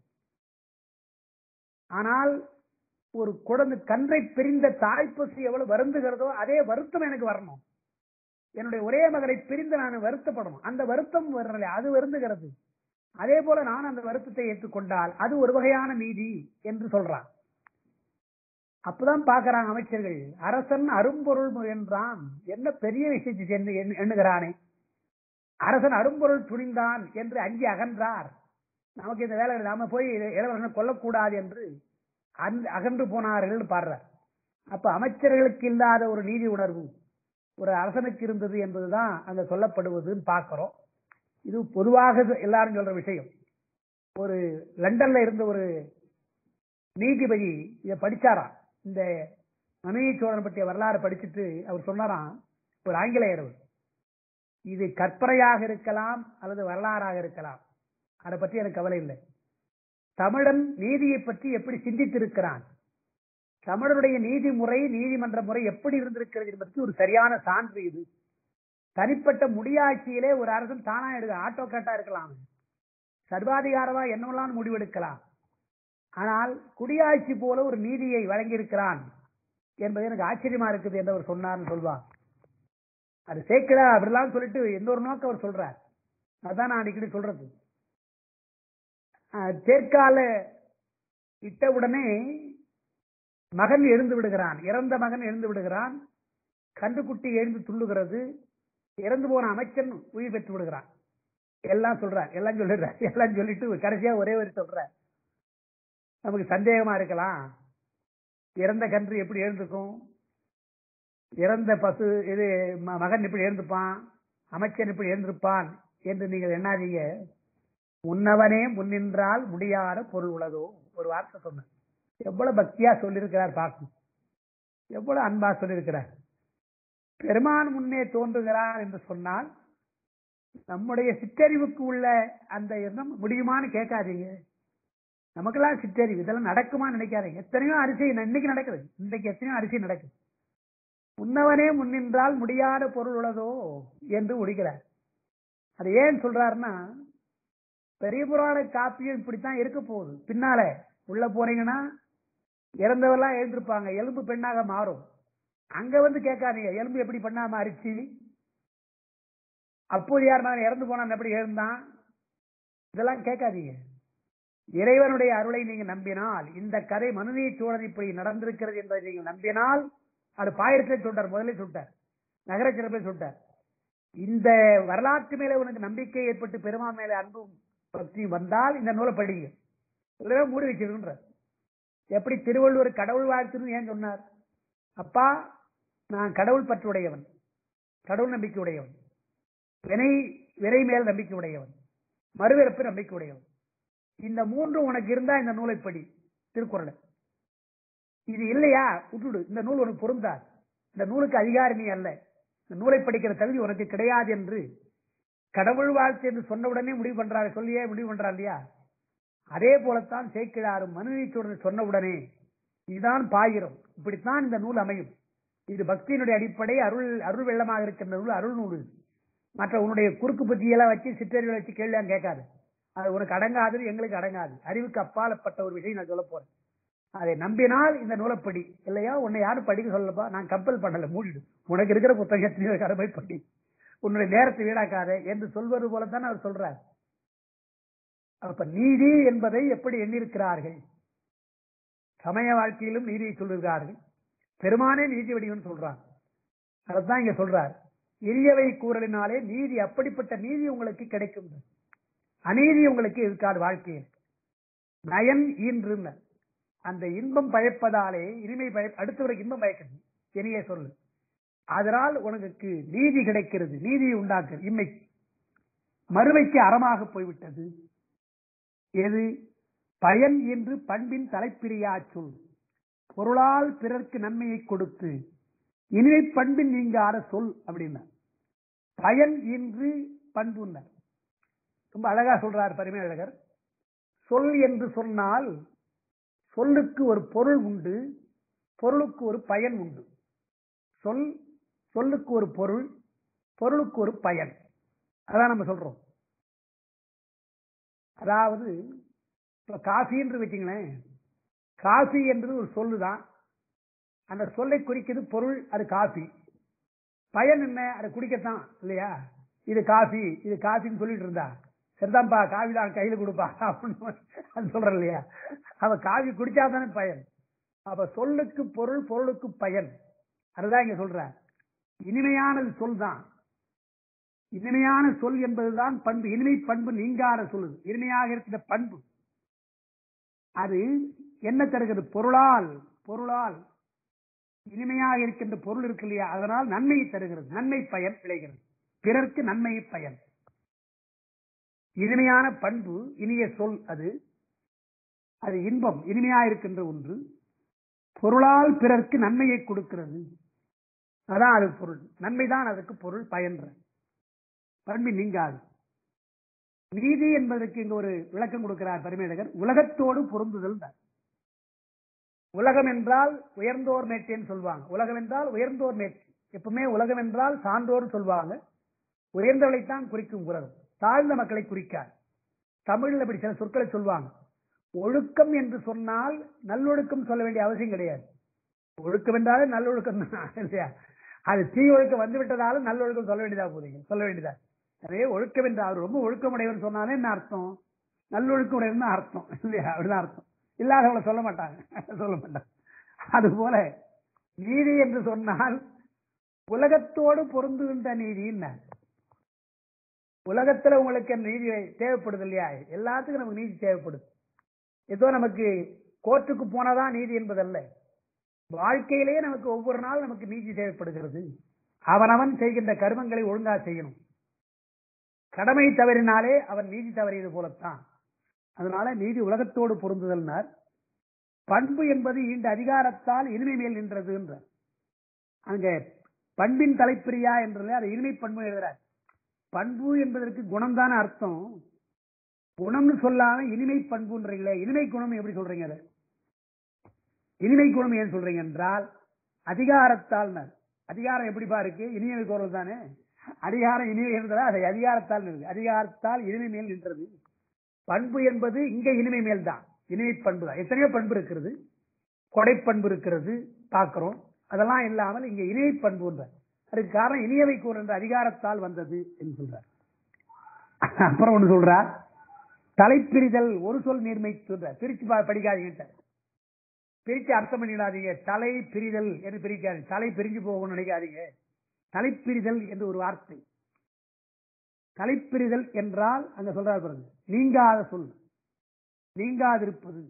ஆனால் ஒரு குழந்தை கன்றை பிரிந்த தாய்ப்பசு எவ்வளவு வருந்துகிறதோ அதே வருத்தம் எனக்கு வரணும். என்னுடைய ஒரே மகனை பிரிந்து நான் வருத்தப்படணும், அந்த வருத்தம் வரல, அது வருந்துகிறது. அதே போல நான் அந்த வருத்தத்தை ஏற்றுக்கொண்டால் அது ஒரு வகையான நீதி என்று சொல்றான். அப்பதான் பாக்குறாங்க அமைச்சர்கள், அரசன் அரும்பொருள் முயன்றான், என்ன பெரிய விஷயத்தை எண்ணுகிறானே. அரசன் அரும்பொருள் துணிந்தான் என்று அஞ்சி அகன்றார். நமக்கு இந்த வேலை, நாம போய் இளவரசனை கொல்லக்கூடாது என்று அகன்று போனார்கள் பாடுறார். அப்ப அமைச்சர்களுக்கு இல்லாத ஒரு நீதி உணர்வு ஒரு அரசனுக்கு இருந்தது என்பதுதான் அங்க சொல்லப்படுவதுன்னு பார்க்கிறோம். இது பொதுவாக எல்லாரும் சொல்ற விஷயம். ஒரு லண்டன்ல இருந்த ஒரு நீதிபதி இதை படிச்சாராம், இந்த மனுநீதி சோழன் பற்றிய வரலாறு படிச்சுட்டு அவர் சொன்னாராம், ஒரு ஆங்கிலேயர், இது கற்பனையாக இருக்கலாம் அல்லது வரலாறாக இருக்கலாம், அதை பற்றி எனக்கு கவலை இல்லை. தமிழன் நீதியை பற்றி எப்படி சிந்தித்திருக்கிறான், தமிழருடைய நீதி முறை, நீதிமன்ற முறை எப்படி இருந்திருக்கிறது என்பதற்கு ஒரு சரியான சான்று இது. தனிப்பட்ட முடியாட்சியிலே ஒரு அரசன் தானா எடுக்க ஆட்டோகிராட்டா இருக்கலாம், சர்வாதிகாரமா என்னவெல்லாம் முடிவெடுக்கலாம். ஆனால் குடியாட்சி போல ஒரு நீதியை வழங்கியிருக்கிறான் என்பது எனக்கு ஆச்சரியமா இருக்குது என்று அவர் சொன்னார்னு சொல்வார். அது சேர்க்கிறா அப்படிலாம் சொல்லிட்டு எந்த ஒரு நோக்கம் அவர் சொல்றார். அதான் நான் அடிக்கடி சொல்றது. தேர்கால இட்டவுடனே மகன் எழுந்து விடுகிறான், இறந்த மகன் எழுந்து விடுகிறான், கன்றுக்குட்டி எழுந்து துள்ளுகிறது, இறந்து போன அமைச்சன் உயிர் பெற்று விடுகிறான். எல்லாம் சொல்றார், எல்லாம் சொல்லிடுறார். எல்லாம் சொல்லிட்டு கடைசியா ஒரே ஒரு சொல்றார், நமக்கு சந்தேகமா இருக்கலாம், இறந்த கன்று எப்படி எழுந்துக்கும், இறந்த பசு இது மகன் எப்படி எழுந்துப்பான், அமைச்சன் எப்படி எழுந்திருப்பான் என்று நீங்கள் எண்ணாதீங்க. முன்னவனே முன்னின்றால் முடியாத பொருள் உலகோ. ஒரு வார்த்தை சொன்ன, எவ்வளவு பக்தியா சொல்லியிருக்கிறார் பார்க்கும், எவ்வளவு அன்பா சொல்லியிருக்கிறார். பெருமான் முன்னே தோன்றுகிறார் என்று சொன்னால் நம்முடைய சிற்றறிவுக்கு உள்ள அந்த எண்ணம் முடியுமான்னு கேட்காதீங்க. நமக்கெல்லாம் சிற்றறிவு, இதெல்லாம் நடக்குமா நினைக்காதீங்க. எத்தனையோ அதிசயம் இன்னைக்கு நடக்குது, இன்றைக்கு எத்தனையோ அதிசயம் நடக்குது. முன்னவனே முன்னின்றால் முடியாத பொருள் உள்ளதோ என்று முடிக்கிறார். அது ஏன் சொல்றாருன்னா, பெரிய புராண காப்பியம் இப்படித்தான் இருக்க போகுது. பின்னால உள்ள போறீங்கன்னா இறந்தவெல்லாம் எழுந்திருப்பாங்க, எலும்பு பெண்ணாக மாறும். அங்க வந்து கேட்காதீங்க எலும்பு எப்படி பண்ணா மாறிச்சு, அப்போது யார் நான் இறந்து போனான் எப்படி எழுந்தான், இதெல்லாம் கேட்காதீங்க. இறைவனுடைய அருளை நீங்க நம்பினால், இந்த கதை மனுநீதி சோழன் இப்படி நடந்திருக்கிறது என்பதை நீங்கள் நம்பினால், அது பாயிரத்திலே சொல்றார், முதலே சொல்லிட்டார், நகர சிறப்பை சொல்லிட்டார். இந்த வரலாற்று மேலே உனக்கு நம்பிக்கை ஏற்பட்டு பெருமான் மேலே அன்பும் பக்தி வந்தால் இந்த நூலை படிங்க. மூடி வச்சிருக்கின்ற எப்படி திருவள்ளுவர் கடவுள் வாழ்த்துன்னு ஏன் சொன்னார்? அப்பா நான் கடவுள் பற்றுடையவன், கடவுள் நம்பிக்கை உடையவன், வினை வினை மேல் நம்பிக்கை உடையவன், மறுபிறப்பு நம்பிக்கை உடையவன். இந்த மூன்று உனக்கு இருந்தா இந்த நூலை படி. திருக்குறள். இது இல்லையா விட்டுடு, இந்த நூல் உனக்கு பொருந்தாது, இந்த நூலுக்கு அதிகாரி நீ அல்ல, இந்த நூலை படிக்கிற தகுதி உனக்கு கிடையாது என்று கடவுள் வாழ்த்து என்று சொன்ன உடனே முடிவு பண்றாரு. சொல்லியே முடிவு பண்றா இல்லையா? அதே போலத்தான் சேக்கிழாரும் மனுநீதியுடன் சொன்ன உடனே இதுதான் பாயிரம், இப்படித்தான் இந்த நூல் அமையும். இது பக்தியினுடைய அடிப்படை. அருள் அருள் வெள்ளமாக இருக்கின்ற நூல் அருள் நூல். மற்ற உன்னுடைய குறுக்கு புத்தியெல்லாம் வச்சு சிற்றறிவை வச்சு கேள்வியாக கேட்காது. அது உனக்கு அடங்காது, எங்களுக்கு அடங்காது. அறிவுக்கு அப்பாலப்பட்ட ஒரு விஷயம் நான் சொல்ல போறேன். அதை நம்பினால் இந்த நூலைப்படி, இல்லையா உன்னை யாரும் படிக்க சொல்லப்பா, நான் கம்பல் பண்ணல, மூடிடு, உனக்கு இருக்கிற புத்தகத்தின் கடமை படி, உன்னுடைய நேரத்தை வீடாக்காத என்று சொல்வது போலத்தான் அவர் சொல்றார். அப்ப நீதி என்பதை எப்படி எண்ணிருக்கிறார்கள்? சமய வாழ்க்கையிலும் நீதியை சொல்லுகிறார்கள். பெருமானே நீதி வடிவம் சொல்றார். அதான் இங்க சொல்றார், இரியவை கூறலினாலே நீதி, அப்படிப்பட்ட நீதி உங்களுக்கு கிடைக்கும், அநீதி உங்களுக்கு இருக்காது வாழ்க்கையில். நயன் ஈன்று, அந்த இன்பம் பயப்பதாலே இனிமை பய அடுத்தவருக்கு இன்பம் பயக்கிறது, இனிய சொல்லு, அதனால் உனக்கு நீதி கிடைக்கிறது, நீதியை உண்டாக்குறது. இம்மை மறுமைக்கு அறமாக போய்விட்டது. எது? பயன் என்று பண்பின் தலைப்பிரியா சொல், பொருளால் பிறர்க்கு நன்மையை கொடுத்து இனிமை பண்பின் நீங்காத சொல் அப்படின்னா பயன் என்று பண்பு. ரொம்ப அழகா சொல்றார் பரிமேலழகர். சொல் என்று சொன்னால் சொல்லுக்கு ஒரு பொருள் உண்டு, பொருளுக்கு ஒரு பயன் உண்டு. சொல் சொல்லுக்கு ஒரு பொருள், பொருளுக்கு ஒரு பயன். அதான் நம்ம சொல்றோம். அதாவது இப்ப காஃபி என்று வச்சுங்களேன், காஃபி என்று ஒரு சொல்லுதான், அந்த சொல்லை குறிக்கிறது பொருள், அது காஃபி. பயன் என்ன? அதை குடிக்கத்தான் இல்லையா? இது காஃபி, இது காஃபின்னு சொல்லிட்டு இருந்தா சரிதான்ப்பா, காஃபி தான் கையில கொடுப்பா அப்படின்னு சொல்ற இல்லையா? அவ காஃபி குடிச்சாதானே பயன். அப்ப சொல்லுக்கு பொருள், பொருளுக்கு பயன். அதுதான் இங்க சொல்ற. இனிமையானது சொல் தான். இனிமையான சொல் என்பதுதான் பண்பு. இனிமை பண்பு நீங்காத சொல்லுது. இனிமையாக இருக்கிற பண்பு அது என்ன தருகிறது? பொருளால். பொருளால் இனிமையாக இருக்கின்ற பொருள் இருக்கு இல்லையா, அதனால் நன்மையை தருகிறது, நன்மை பயன் விளைகிறது, பிறர்க்கு நன்மை பயன். இனிமையான பண்பு, இனிய சொல், அது அது இன்பம், இனிமையாக இருக்கின்ற ஒன்று, பொருளால் பிறர்க்கு நன்மையை கொடுக்கிறது, அதான் அது பொருள். நன்மைதான் அதுக்கு பொருள், பயன்ற பண்பு நீங்காது. நீதி என்பதற்கு இங்கு ஒரு விளக்கம் கொடுக்கிறார் பரிமேலழகர். உலகத்தோடு பொருந்துதல். உலகம் என்றால் உயர்ந்தோர் மேட்டேன்னு சொல்லுவாங்க. உலகம் என்றால் உயர்ந்தோர் மேட்டு. எப்பவுமே உலகம் என்றால் சான்றோர் சொல்லுவாங்க. உயர்ந்தவளைத்தான் குறிக்கும் உலகம், தாழ்ந்த மக்களை குறிக்காது. தமிழில் அப்படி சில சொற்களை சொல்லுவாங்க. ஒழுக்கம் என்று சொன்னால் நல்லொழுக்கம் சொல்ல வேண்டிய அவசியம் கிடையாது. ஒழுக்கம் என்றாலே நல்லொழுக்கம் இல்லையா? அது தீ ஒழுக்கம் வந்து விட்டதாலும் நல்லொழுக்கம் சொல்ல வேண்டியதா போதுங்க, சொல்ல வேண்டியதா. அதே ஒழுக்கம் என்று அவர் ரொம்ப ஒழுக்கமுடையவர் சொன்னாலே என்ன அர்த்தம்? நல்லொழுக்கம் உடையவர் அர்த்தம் இல்லையா? அப்படிதான் அர்த்தம். இல்லாதவங்களை சொல்ல மாட்டாங்க, சொல்ல மாட்டாங்க. அதுபோல நீதி என்று சொன்னால் உலகத்தோடு பொருந்துகின்ற நீதி. உலகத்துல உங்களுக்கு நீதி தேவைப்படுது இல்லையா? எல்லாத்துக்கும் நமக்கு நீதி தேவைப்படுது. ஏதோ நமக்கு கோர்ட்டுக்கு போனதான் நீதி என்பதல்ல. வாழ்க்கையிலேயே நமக்கு ஒவ்வொரு நாள் நமக்கு நீதி தேவைப்படுகிறது. அவனவன் செய்கின்ற கர்மங்களை ஒழுங்கா செய்யணும். கடமை தவறினாலே அவன் நீதி தவறியது போலத்தான். அதனால நீதி உலகத்தோடு பொருந்துதல்னார். பண்பு என்பது இந்த அதிகாரத்தால் இனிமை மேல் நின்றது என்ற அங்க பண்பின் தலைப்பிரியா என்றது அதை இனிமை பண்பு எழுதுறார். பண்பு என்பதற்கு குணம்தான அர்த்தம். குணம்னு சொல்லாம இனிமை பண்புன்றீங்களே, இனிமை குணம் எப்படி சொல்றீங்க? அதை இனிமை குணம் ஏன் சொல்றீங்க என்றால் அதிகாரத்தால். அதிகாரம் எப்படிப்பா இருக்கு? இனிமை குரல் தானே. அதிகாரம் இனிமை என்றதா அதை அதிகாரத்தால் இருக்கு. அதிகாரத்தால் இனிமை மேல் நின்றது. பண்பு என்பது இங்க இனிமை மேல் தான், இனிமை பண்பு தான். எத்தனையோ பண்பு இருக்கிறது, கொடைப்பண்பு இருக்கிறது பார்க்கிறோம். அதெல்லாம் இல்லாமல் இங்க இனிமை பண்பு. அதுக்கு காரணம் இனியவை கூறு என்ற அதிகாரத்தால் வந்தது என்று சொல்றார். அப்புறம் ஒண்ணு சொல்றார், தலைப்பிரிதல் ஒரு சொல் நீர்மை சொல்ற. பிரிச்சு படிக்காதீங்க, பிரிச்சு அர்த்தம் பண்ணிடாதீங்க. தலை பிரிதல் என்று பிரிக்காதீங்க. தலை பிரிஞ்சு போகணும்னு நினைக்காதீங்க. தலைப்பிரிதல் என்று ஒரு வார்த்தை. தலைப்பிரிதல் என்றால் அங்க சொல்றாரு பாருங்க, நீங்காத சொல், நீங்காதிருப்பது,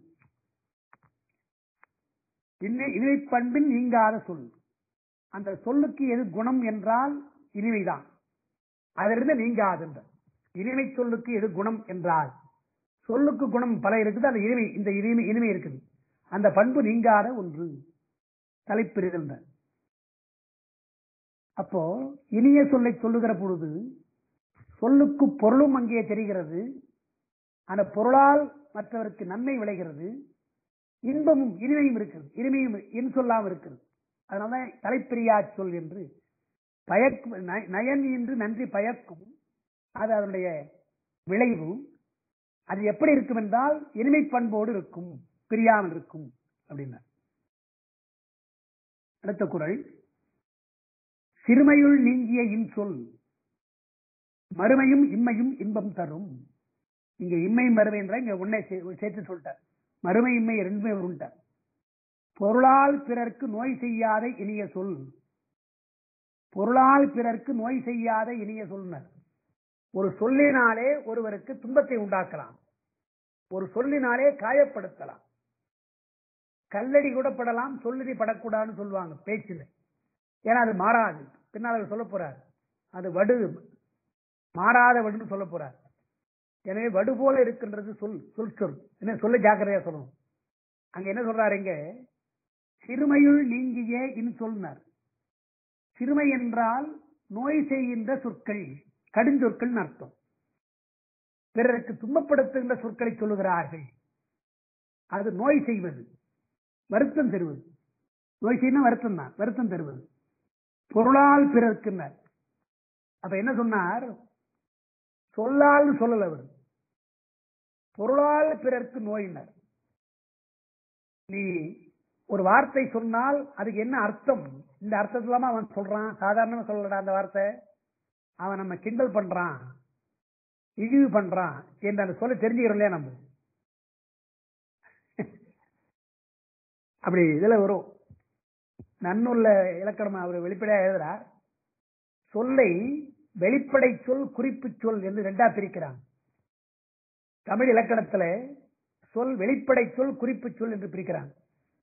இனிமை பண்பின் நீங்காத சொல். அந்த சொல்லுக்கு எது குணம் என்றால் இனிமைதான், அதிலிருந்து நீங்காது. இனிமை சொல்லுக்கு எது குணம் என்றால் சொல்லுக்கு குணம் பல இருக்குது, அந்த இனிமை இந்த இனிமை இனிமை இருக்குது. அந்த பண்பு நீங்காத ஒன்று தலைப்பிரிதல். அப்போ இனிய சொல்லை சொல்லுகிற பொழுது சொல்லுக்கு பொருளும் அங்கே தெரிகிறது, அந்த பொருளால் மற்றவருக்கு நன்மை விளைகிறது, இன்பமும் இனிமையும் இருக்கிறது, இனிமையும் இன் சொல்லாமல் இருக்கிறது. அதனால தலைப்பிரியா சொல் என்று பயக்கும், நயன் என்று நன்றி பயக்கும், அது அதனுடைய விளைவு. அது எப்படி இருக்கும் என்றால் இனிமை பண்போடு இருக்கும், பிரியாமல் இருக்கும் அப்படின்னா. அடுத்த குறள், சிறுமையுள் நீங்கிய இன்சொல் மறுமையும் இம்மையும் இன்பம் தரும். இங்க இம்மையும் மறுமை என்ற இங்க உன்னை சேர்த்து சொல்லிட்டார். மறுமை இம்மை ரெண்டுமே வருட்டார். பொருளால் பிறர்க்கு நோய் செய்யாத இனிய சொல், பொருளால் பிறர்க்கு நோய் செய்யாத இனிய சொல்னர். ஒரு சொல்லினாலே ஒருவருக்கு துன்பத்தை உண்டாக்கலாம், ஒரு சொல்லினாலே காயப்படுத்தலாம், கல்லடி கூட படலாம், சொல்லடி படக்கூடாதுன்னு சொல்லுவாங்க பேச்சில். ஏன்னா அது மாறாது, பின்னால் சொல்ல போறார், அது வடு மாறாத வடுன்னு சொல்ல போறார். எனவே வடு போல இருக்கின்றது சொல், சொல் சொல் என்ன சொல்ல ஜாக்கிரதையா சொல்லணும். அங்க என்ன சொல்றாரு, இங்க சிறுமையுள் நீங்கிய இன் சொல்னார். சிறுமை என்றால் நோய் செய்கின்ற சொற்கள், கடுஞ்சொற்கள் அர்த்தம். பிறருக்கு துன்பப்படுத்துகின்ற சொற்களை சொல்லுகிறார்கள், அது நோய் செய்வது, வருத்தம் தருவது. நோய் செய்யணும் வருத்தம் தான், வருத்தம் தருவது. பொருளால் பிறர்க்கு, அப்ப என்ன சொன்னார், சொல்லால் சொல்லல அவர், பொருளால் பிறர்க்கு நோயினர். நீ ஒரு வார்த்தை சொன்னால் அதுக்கு என்ன அர்த்தம், இந்த அர்த்தத்துல அவன் சொல்றான், சாதாரணமா சொல்லடா அந்த வார்த்தை, அவன் நம்ம கிண்டல் பண்றான், இழிவு பண்றான் என்று அந்த சொல்ல தெரிஞ்சுக்கிறோம் இல்லையா நம்ம. அப்படி இதுல வரும் நன்னுள்ள இலக்கணம் அவர் வெளிப்படையா எழுதுறார். சொல்லை வெளிப்படை சொல், குறிப்பு சொல் என்று ரெண்டா பிரிக்கிறாங்க. தமிழ் இலக்கணத்துல சொல் வெளிப்படை சொல், குறிப்பு சொல் என்று பிரிக்கிறாங்க.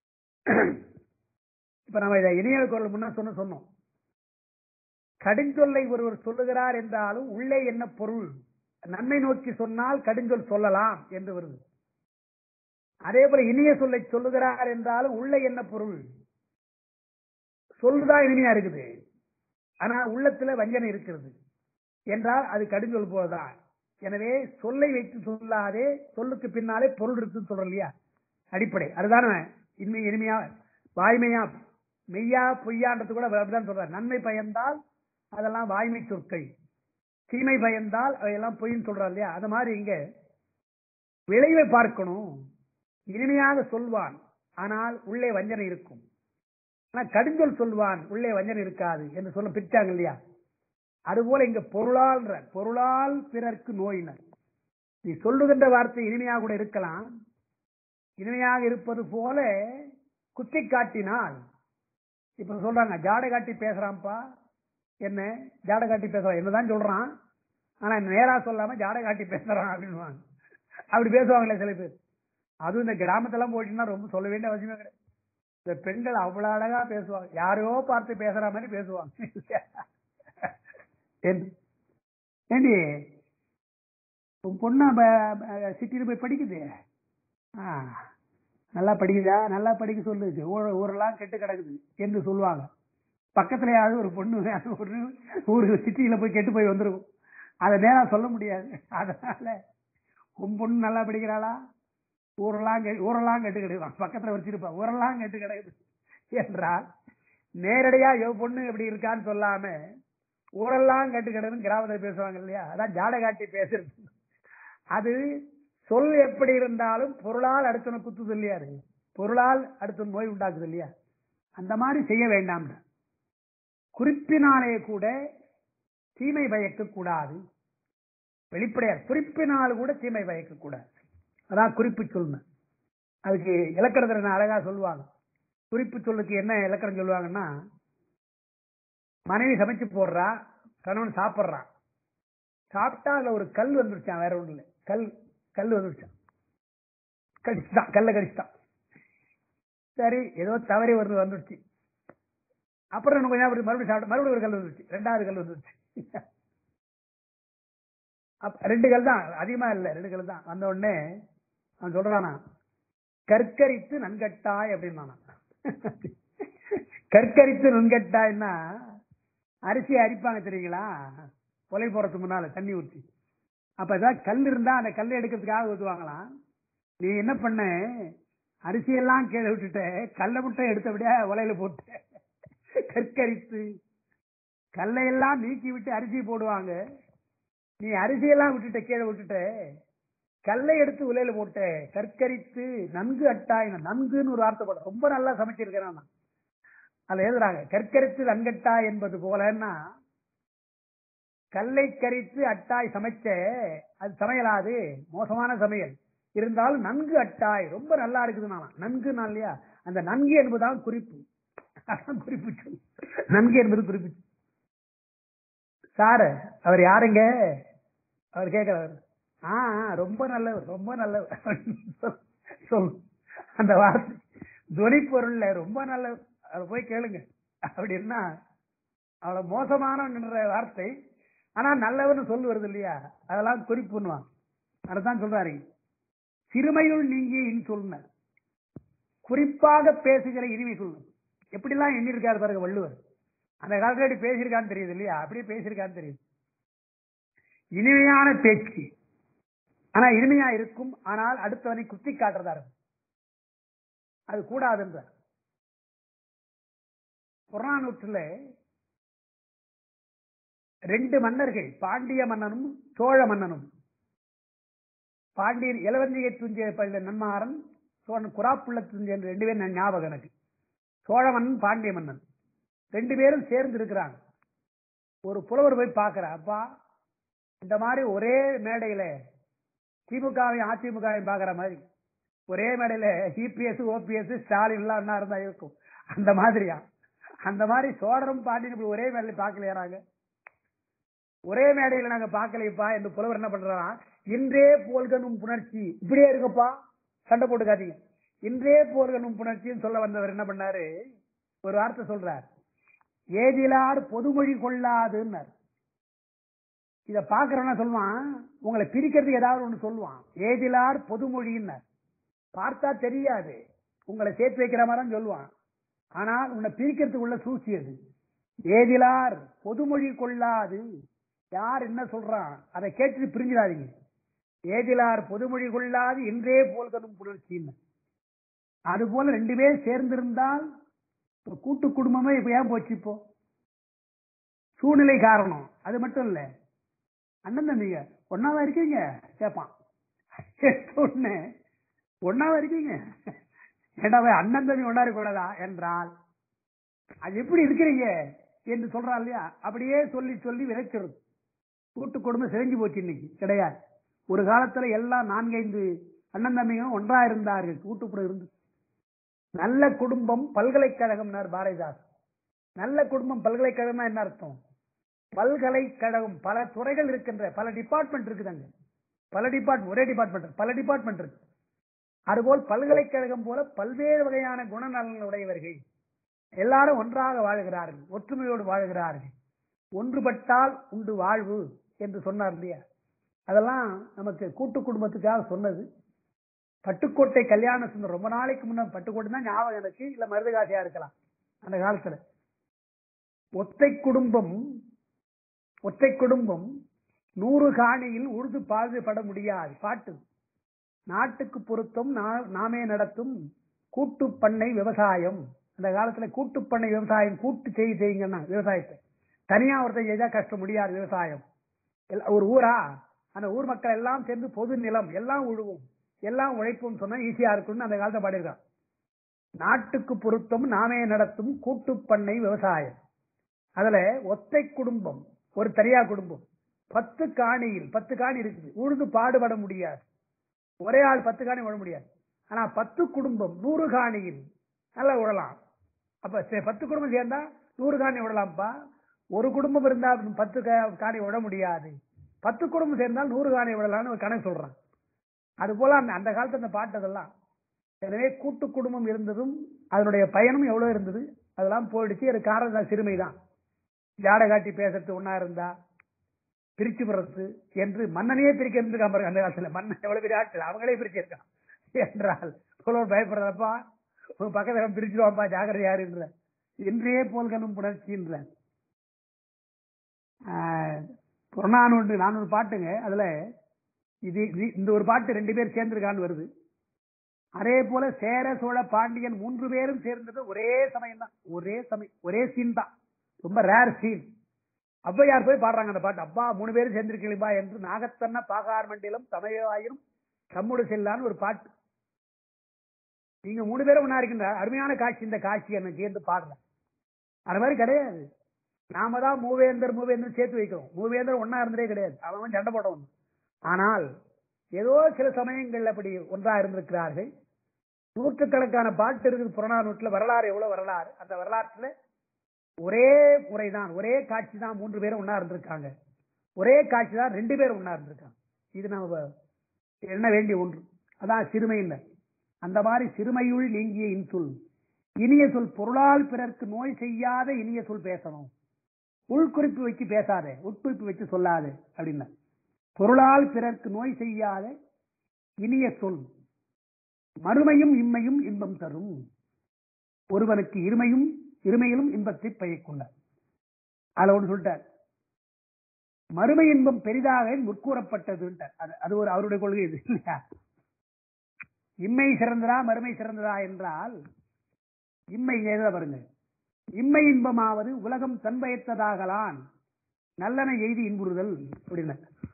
இப்ப நம்ம இதை இணைய குரல் முன்ன சொன்ன சொன்னோம், கடுஞ்சொல்லை ஒருவர் சொல்லுகிறார் என்றாலும் உள்ளே என்ன பொருள், நன்மை நோக்கி சொன்னால் கடுஞ்சொல் சொல்லலாம் என்று வருது. அதே போல இனிய சொல்லை சொல்லுகிறார் என்றாலும் உள்ளே என்ன பொருள், சொல்லுதான் இனிமையா இருக்குது, ஆனா உள்ளத்துல வஞ்சனை இருக்கிறது என்றால் அது கடுஞ்சொல் போலதான். எனவே சொல்லை வைத்து சொல்லாதே, சொல்லுக்கு பின்னாலே பொருள் இருக்குன்னு சொல்றோம் இல்லையா, அடிப்படை அதுதானே. இனிமை இனிமையா வாய்மையா மெய்யா பொய்யான்றது கூட அப்படிதான் சொல்றாரு. நன்மை பயந்தால் அதெல்லாம் வாய்மை சொற்கள், தீமை பயந்தால் அவையெல்லாம் பொய்ன்னு சொல்றாரு இல்லையா. அது மாதிரி இங்க விளைவை பார்க்கணும். இனிமையாக சொல்வான் ஆனால் உள்ளே வஞ்சனை இருக்கும், ஆனா கடுஞ்சொல் சொல்வான் உள்ளே வஞ்சனை இருக்காது என்று சொல்ல பிரிச்சாங்க இல்லையா. அதுபோல இங்க பொருளால் பொருளால் பிறர்க்கு நோயினர். நீ சொல்லுகின்ற வார்த்தை இனிமையாக கூட இருக்கலாம், இனிமையாக இருப்பது போல குத்தி காட்டினால், இப்ப சொல்றாங்க ஜாடை காட்டி பேசுறான்ப்பா, என்ன ஜாடை காட்டி பேசுறான் என்னதான் சொல்றான், ஆனா நேரா சொல்லாம ஜாடை காட்டி பேசுறான் அப்படின்னு அப்படி பேசுவாங்களே சில பேர். அதுவும் இந்த கிராமத்தெல்லாம் போயிட்டுன்னா ரொம்ப சொல்ல வேண்டிய அவசியமே கிடையாது. இந்த பெண்கள் அவ்வளவு அழகா பேசுவாங்க, யாரையோ பார்த்து பேசுற மாதிரி பேசுவாங்க. ஏண்டி உன் பொண்ணு சிட்டியில போய் படிக்குது, நல்லா படிக்குதா, நல்லா படிக்க சொல்லுச்சு, ஊரெல்லாம் கெட்டு கிடக்குது என்று சொல்லுவாங்க. பக்கத்துல யாராவது ஒரு பொண்ணு ஒரு ஊரு சிட்டியில போய் கெட்டு போய் வந்துருக்கும், அதை நேரம் சொல்ல முடியாது. அதனால உன் பொண்ணு நல்லா படிக்கிறாளா, ஊரெல்லாம் ஊரெல்லாம் கெட்டு கிடக்குது, பக்கத்துல வச்சிருப்பா ஊரெல்லாம் கெட்டு கிடக்குது என்றால் நேரடியா எவ் பொண்ணு எப்படி இருக்கான்னு சொல்லாம ஊரெல்லாம் கெட்டு கிடக்குன்னு கிராமத்தில் பேசுவாங்க இல்லையா. அதான் ஜாடை காட்டி பேசுறது. அது சொல் எப்படி இருந்தாலும் பொருளால் அடுத்தவனை குத்துது இல்லையா, பொருளால் அடுத்த நோய் உண்டாக்குது இல்லையா. அந்த மாதிரி செய்ய வேண்டாம். குறிப்பினாலே கூட தீமை பயக்க கூடாது, வெளிப்படையா குறிப்பினால் கூட தீமை பயக்க கூடாது. அதான் குறிப்பு சொல்லுங்க. அதுக்கு இலக்கணத்துல அழகா சொல்லுவாங்க. குறிப்பு சொல்லுக்கு என்ன இலக்கணம் சொல்லுவாங்கன்னா, மனைவி சமைச்சு போடுறா, கணவன் சாப்பிட்றான், சாப்பிட்டா அதுல ஒரு கல் வந்துருச்சான், வேற ஒண்ணு இல்லை, கல் கல் வந்துருச்சான், கடிச்சுட்டான், கல்ல கடிச்சுட்டான். சரி ஏதோ தவறி வருது வந்துருச்சு, அப்புறம் கொஞ்சம் மறுபடியும் சாப்பிட்டு மறுபடியும் ஒரு கல் வந்துருச்சு, ரெண்டாவது கல் வந்துருச்சு. ரெண்டு கல் தான், அதிகமா இல்ல, ரெண்டு கல் தான். வந்த உடனே அவன் சொல்றானா, கற்கரித்து நன்கட்டாய் அப்படின்னா. கற்கரித்து நன்கட்டாய்னா அரிசி அரிப்பாங்க தெரியுங்களா, கொலை போறதுக்கு முன்னால தண்ணி ஊற்றி. அப்ப ஏதாவது கல் இருந்தா அந்த கல் எடுக்கிறதுக்காக ஊற்றுவாங்களாம். நீ என்ன பண்ண, அரிசியெல்லாம் கீழே விட்டுட்ட, கல்லை மட்டும் எடுத்தபடியா உலையில போட்டு கற்கரித்து, கல்லையெல்லாம் நீக்கி விட்டு அரிசி போடுவாங்க. நீ அரிசியெல்லாம் விட்டுட்ட, கீழே விட்டுட்ட, கல்லை எடுத்து உலையில போட்ட. கற்கரித்து நன்கு அட்டாய், நன்குன்னு ஒரு வார்த்தை போட, ரொம்ப நல்லா சமைச்சிருக்கிறான். அதுல எழுதுறாங்க, கற்கரித்து நன்கட்டாய் என்பது போலன்னா, கல்லை கரித்து அட்டாய் சமைச்ச, அது சமையலாது, மோசமான சமையல் இருந்தாலும் நன்கு அட்டாய் ரொம்ப நல்லா இருக்குது. நன்கு நான் இல்லையா, அந்த நன்கு என்பதுதான் குறிப்பு. குறிப்பு நன்கு என்பது குறிப்பு. சார் அவர் யாருங்க அவர் கேட்கிறார். ஆஹ் ரொம்ப நல்லவர், ரொம்ப நல்லவர் சொல். அந்த வார்த்தை துணி பொருள்ல ரொம்ப நல்லவர், அதை போய் கேளுங்க அப்படின்னா அவ்வளவு மோசமான வார்த்தை. ஆனா நல்லவர்னு சொல்லு வருது இல்லையா, அதெல்லாம் குறிப்புன்னுவான். அதான் சொல்றாரு, சிறுமையுள் நீங்கி இன் சொல்லுங்க, குறிப்பாக பேசுகிற இனிமை சொல்லு. எப்படிலாம் எண்ணி இருக்காரு பாருங்க வள்ளுவர். அந்த காலத்துல எப்படி பேசியிருக்கான்னு தெரியுது இல்லையா, அப்படியே பேசியிருக்கான்னு தெரியுது. இனிமையான பேச்சு, ஆனா இனிமையா இருக்கும், ஆனால் அடுத்தவனை குத்தி காட்டுறதா இருக்கும். அது கூடாதுன்ற புறநானூற்றுல ரெண்டு மன்னர்கள், பாண்டிய மன்னனும் சோழ மன்னனும். பாண்டியன் இளவஞ்சிகை துஞ்சிய நன்மாறன், சோழன் குராப்புள்ள துஞ்சிய ரெண்டு பேரும் ஞாபகம் எனக்கு. சோழ மன்னன் பாண்டிய மன்னன் ரெண்டு பேரும் சேர்ந்து இருக்கிறாங்க. ஒரு புலவர் போய் பார்க்கிற, அப்பா இந்த மாதிரி ஒரே மேடையில திமுகவையும் அதிமுகவையும் பாக்குற மாதிரி ஒரே மேடையில இபிஎஸ் ஓபிஎஸ் ஸ்டாலின் எல்லாம் என்ன இருந்தா இருக்கும், அந்த மாதிரியா, அந்த மாதிரி சோழரும் பாண்டியனும் ஒரே மேடையில பார்க்கலையாராங்க. ஒரே மேடையில நாங்க பார்க்கலைப்பா என்று புலவர் என்ன பண்றான், இன்றே போல்கனும் புணர்ச்சி, இப்படியே இருக்கப்பா, சண்டை போட்டுக்காதீங்க, இன்றே போல்கனும் புணர்ச்சின்னு சொல்ல வந்தவர் என்ன பண்ணாரு, ஒரு வார்த்தை சொல்றார், ஏதிலார் பொதுமொழி கொள்ளாதுன்னார். இத பாக்குறவனா சொல்லுவான், உங்களை பிரிக்கிறதுக்கு ஏதாவது ஒண்ணு சொல்லுவான், ஏதிலார் பொதுமொழின்னார். பார்த்தா தெரியாது, உங்களை சேர்த்து வைக்கிற மாதிரி சொல்லுவான், ஆனால் உன்னை பிரிக்கிறதுக்கு உள்ள சூழ்ச்சி அது. ஏதிலார் பொதுமொழி கொள்ளாது, யார் என்ன சொல்றான் அதை கேட்டு பிரிஞ்சிடாதீங்க. ஏதிலார் பொதுமொழி கொள்ளாது இன்றே போல்கனும் புணர்ச்சின்னு. அது போல ரெண்டு பேர் சேர்ந்திருந்தால் கூட்டு குடும்பமே இப்ப ஏன் போச்சு, இப்போ சூழ்நிலை காரணம். அது மட்டும் இல்ல, அண்ணன் தம்பிங்க ஒன்னாவா இருக்கீங்க கேட்பான், ஒன்னாவா இருக்கீங்க ஏண்டாவே அண்ணன் தம்பி ஒன்னா இருக்க கூடாதா என்றால் அது எப்படி இருக்கிறீங்க என்று சொல்றான் இல்லையா, அப்படியே சொல்லி சொல்லி விதைச்சிருது. கூட்டு குடும்பம் செஞ்சு போச்சு, இன்னைக்கு கிடையாது. ஒரு காலத்துல எல்லாம் நான்கைந்து அண்ணன் தம்பிகளும் ஒன்றா இருந்தார்கள், கூட்டுப்புறம் இருந்து. நல்ல குடும்பம் பல்கலைக்கழகம் பாரதிதாஸ். நல்ல குடும்பம் பல்கலைக்கழகம் என்ன அர்த்தம், பல்கலைக்கழகம் பல துறைகள் இருக்கின்ற, பல டிபார்ட்மெண்ட் இருக்குதாங்க, பல டிபார்ட்மெண்ட், ஒரே டிபார்ட்மெண்ட் பல டிபார்ட்மெண்ட் இருக்கு. அதுபோல் பல்கலைக்கழகம் போல பல்வேறு வகையான குணநலன் உடையவர்கள் எல்லாரும் ஒன்றாக வாழ்கிறார்கள், ஒற்றுமையோடு வாழ்கிறார்கள். ஒன்றுபட்டால் உண்டு வாழ்வு என்று சொன்னார் இல்லையா, அதெல்லாம் நமக்கு கூட்டு குடும்பத்துக்காக சொன்னது. பட்டுக்கோட்டை கல்யாண சுந்தரம் ரொம்ப நாளைக்கு முன்ன, பட்டுக்கோட்டை தான் ஞாபகம் எனக்கு, இல்ல மருதகாசியா இருக்கலாம். அந்த காலத்துல ஒத்தை குடும்பம், ஒத்தை குடும்பம் நூறு காணியில் உழுது பாடுபட முடியாது பாட்டு. நாட்டுக்கு பொருத்தம் நாமே நடத்தும் கூட்டு பண்ணை விவசாயம். அந்த காலத்துல கூட்டு பண்ணை விவசாயம், கூட்டு செய்ய செய்யுங்கன்னா விவசாயத்தை தனியா ஒருத்தர் செய்தா கஷ்டம், முடியாது. விவசாயம் ஒரு ஊரா, அந்த ஊர் மக்கள் எல்லாம் சேர்ந்து பொது நிலம் எல்லாம் உழுவும், எல்லாம் உழைப்பும் சொன்னா ஈஸியா இருக்கும்னு அந்த காலத்தை பாடியிருக்கான். நாட்டுக்கு பொருத்தம் நாமே நடத்தும் கூட்டு பண்ணை விவசாயம். அதுல ஒத்தை குடும்பம் ஒரு தனியா குடும்பம், பத்து காணியில், பத்து காணி இருக்குது, உழுது பாடுபட முடியாது, ஒரே ஆள் பத்து காணி உழ முடியாது. ஆனா பத்து குடும்பம் நூறு காணியில் நல்லா உழலாம். அப்ப பத்து குடும்பம் சேர்ந்தா நூறு காணி விடலாம்ப்பா. ஒரு குடும்பம் இருந்தா பத்து காணி விட முடியாது, பத்து குடும்பம் சேர்ந்தால் நூறு காணி விடலாம்னு ஒரு கணக்கு சொல்றான். அது போல அந்த அந்த காலத்து அந்த பாட்டதெல்லாம். எனவே கூட்டு குடும்பம் இருந்ததும் அதனுடைய பயனும் எவ்வளவு இருந்தது, அதெல்லாம் போயிடுச்சு. அது காரணம் சிறுமைதான். ஜாடை காட்டி பேசுறது ஒன்னா இருந்தா, பிரிச்சு பிறத்து என்று மன்னனையே பிரிக்க இருந்திருக்கான் அந்த காலத்துல. மன்னன் எவ்வளவு பெரிய ஆட்கள், அவங்களே பிரிச்சிருக்கான் என்றால் பயப்படுறப்பா ஒரு பக்கத்துல பிரிச்சுடுவாப்பா ஜாகிரதை யாருன்ற இன்றைய போல்களும் புணர்ச்சின்ற புறநானூறு நானூறு பாட்டுங்க. அதுல இது இந்த ஒரு பாட்டு ரெண்டு பேர் சேர்ந்திருக்கான்னு வருது. அதே போல சேர சோழ பாண்டியன் மூன்று பேரும் சேர்ந்தது ஒரே சமயம் தான், ஒரே சமயம் ஒரே சீன் தான், ரொம்ப ரேர் சீன். ஔவையார் போய் பாடுறாங்க அந்த பாட்டு. அப்பா மூணு பேரும் சேர்ந்திருக்கீங்களா என்று நாகத்தன்ன பாகார் மண்டிலும் தமிழாயிரும் தம்முடு செல்லான்னு ஒரு பாட்டு. நீங்க மூணு பேரும் ஒன்னா இருக்கின்ற அருமையான காட்சி இந்த காட்சி எனக்கு என்று பாடுறேன். அது மாதிரி கிடையாது. நாம தான் மூவேந்தர் மூவேந்தர் சேர்த்து வைக்கிறோம். மூவேந்தர் ஒன்னா இருந்ததே கிடையாது, அவன் சண்டை போட்டவன். ஆனால் ஏதோ சில சமயங்கள் அப்படி ஒன்றா இருந்திருக்கிறார்கள். நூற்றுக்கணக்கான பாட்டு இருக்குது புறநானூற்றுல. வரலாறு எவ்வளவு வரலாறு, அந்த வரலாற்றுல ஒரே முறைதான், ஒரே காட்சி தான், மூன்று பேரும் ஒன்னா இருந்திருக்காங்க. ஒரே காட்சி தான், ரெண்டு பேரும் ஒன்னா இருந்திருக்காங்க. இது நம்ம என்ன வேண்டிய ஒன்று. அதான் சிறுமை இல்லை. அந்த மாதிரி சிறுமையுள் நீங்கிய இன்சொல் இனிய சொல் பொருளால் பிறர்க்கு நோய் செய்யாத இனிய சொல் பேசணும். உள்குறிப்பு வச்சு பேசாத, உட்குறிப்பு வச்சு சொல்லாத அப்படின்னா. பொருளால் பிறர்க்கு நோய் செய்யாத இனிய சொல் மறுமையும் இம்மையும் இன்பம் தரும். ஒருவனுக்கு இருமையும் இருமையிலும் இன்பத்தை பயக்குள்ள. அதுல ஒன்று சொல்லிட்டார், மறுமை இன்பம் பெரிதாக முற்கூறப்பட்டது. அது ஒரு அவருடைய கொள்கை இது இல்லையா? இம்மை சிறந்ததா மறுமை சிறந்ததா என்றால் இம்மை எழுத பாருங்க. இம்மை இன்பமாவது உலகம் தன்பயத்ததாகலான் நல்லன எய்தி இன்புறுதல் அப்படின்னா.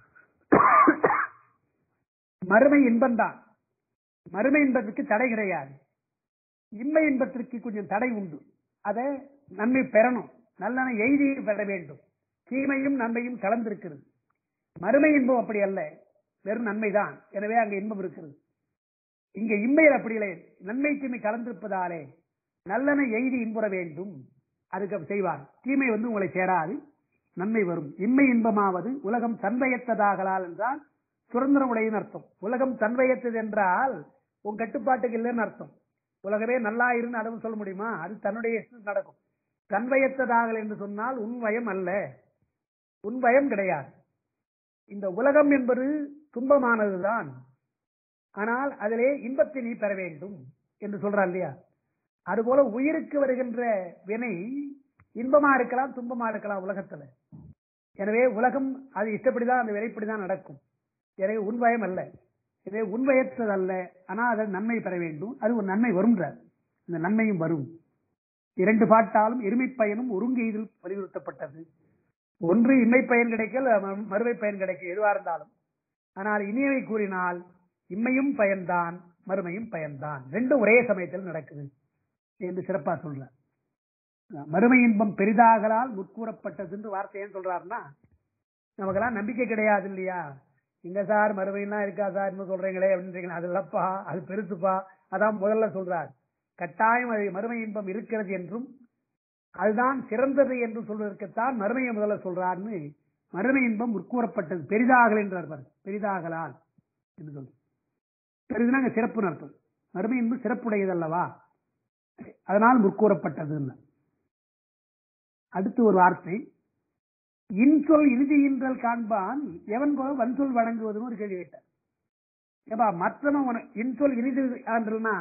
மறுமை இன்பம்தான். மறுமை இன்பத்துக்கு தடை கிடையாது. இம்மை இன்பத்திற்கு கொஞ்சம் தடை உண்டு. அதை நன்மை பெறணும், நல்லன எய்தி பெற வேண்டும். தீமையும் நன்மையும் கலந்திருக்கிறது. மறுமை இன்பம் அப்படி அல்ல, வெறும் நன்மைதான். எனவே அங்க இன்பம் இருக்கிறது. இங்க இம்மையில் அப்படி இல்லை, நன்மை தீமை கலந்திருப்பதாலே நல்லன எய்தி இன்புற வேண்டும். அதுக்கு செய்வார். தீமை வந்து உங்களை சேராது, நன்மை வரும். இம்மை இன்பமாவது உலகம் தன்வயத்ததாகலால் என்றால் சுதந்திரம் உடையன்னு அர்த்தம். உலகம் தன்வயத்தது என்றால் உன் கட்டுப்பாட்டுக்கு இல்லைன்னு அர்த்தம். உலகமே நல்லா இருந்து அதுவும் சொல்ல முடியுமா? அது தன்னுடைய நடக்கும். தன்வயத்ததாகல் என்று சொன்னால் உன் வயம் அல்ல, உன் பயம் கிடையாது. இந்த உலகம் என்பது துன்பமானதுதான், ஆனால் அதிலே இன்பத்தை நீ பெற வேண்டும் என்று சொல்றான் இல்லையா? அதுபோல உயிருக்கு வருகின்ற வினை இன்பமா இருக்கலாம், துன்பமா இருக்கலாம் உலகத்துல. எனவே உலகம் அது இஷ்டப்படிதான், அந்த வினைப்படிதான் நடக்கும். எனவே உன் பயம் அல்ல, எனவே உண்மையற்றது அல்ல. ஆனால் அதை நன்மை பெற வேண்டும். அது ஒரு நன்மை வரும், இந்த நன்மையும் வரும். இரண்டு பாட்டாலும் இருமை பயனும் ஒருங்கெய்தில் வலியுறுத்தப்பட்டது. ஒன்று இம்மை பயன் கிடைக்கல், மறுமை பயன் கிடைக்க, எதுவா இருந்தாலும். ஆனால் இனியவை கூறினால் இம்மையும் பயன்தான் மறுமையும் பயன்தான், ரெண்டும் ஒரே சமயத்தில் நடக்குது என்று சிறப்பா சொல்ற. மறுமை இன்பம் பெரிதாகலால் முற்கூறப்பட்டது என்று வார்த்தை ஏன் சொல்றாருன்னா, நமக்கெல்லாம் நம்பிக்கை கிடையாது இல்லையா? இங்க சார் மறுமையெல்லாம் இருக்கா சார் இன்னும் சொல்றீங்களே அப்படின்றீங்களா? அது இல்லப்பா, அது பெருசுப்பா. அதான் முதல்ல சொல்றார், கட்டாயம் அது மறுமை இன்பம் இருக்கிறது என்றும் அதுதான் சிறந்தது என்று சொல்வதற்குத்தான் மறுமையை முதல்ல சொல்றாருன்னு. மறுமை இன்பம் முற்கூறப்பட்டது பெரிதாகல் என்றார். பெரிதாகலால் என்று சொல்ற. பெரிதுனா சிறப்பு அர்த்தம். மறுமை இன்பம் சிறப்புடையது அல்லவா, அதனால் முற்கூறப்பட்டது. அடுத்து ஒரு வார்த்தை, இன்சொல் இறுதியின்றல் காண்பான் எவன் போல வன்சொல் வழங்குவதுன்னு ஒரு கேள்வி கேட்டார். ஏப்பா மற்றவன் இன்சொல் இனிது ஆண்டுனா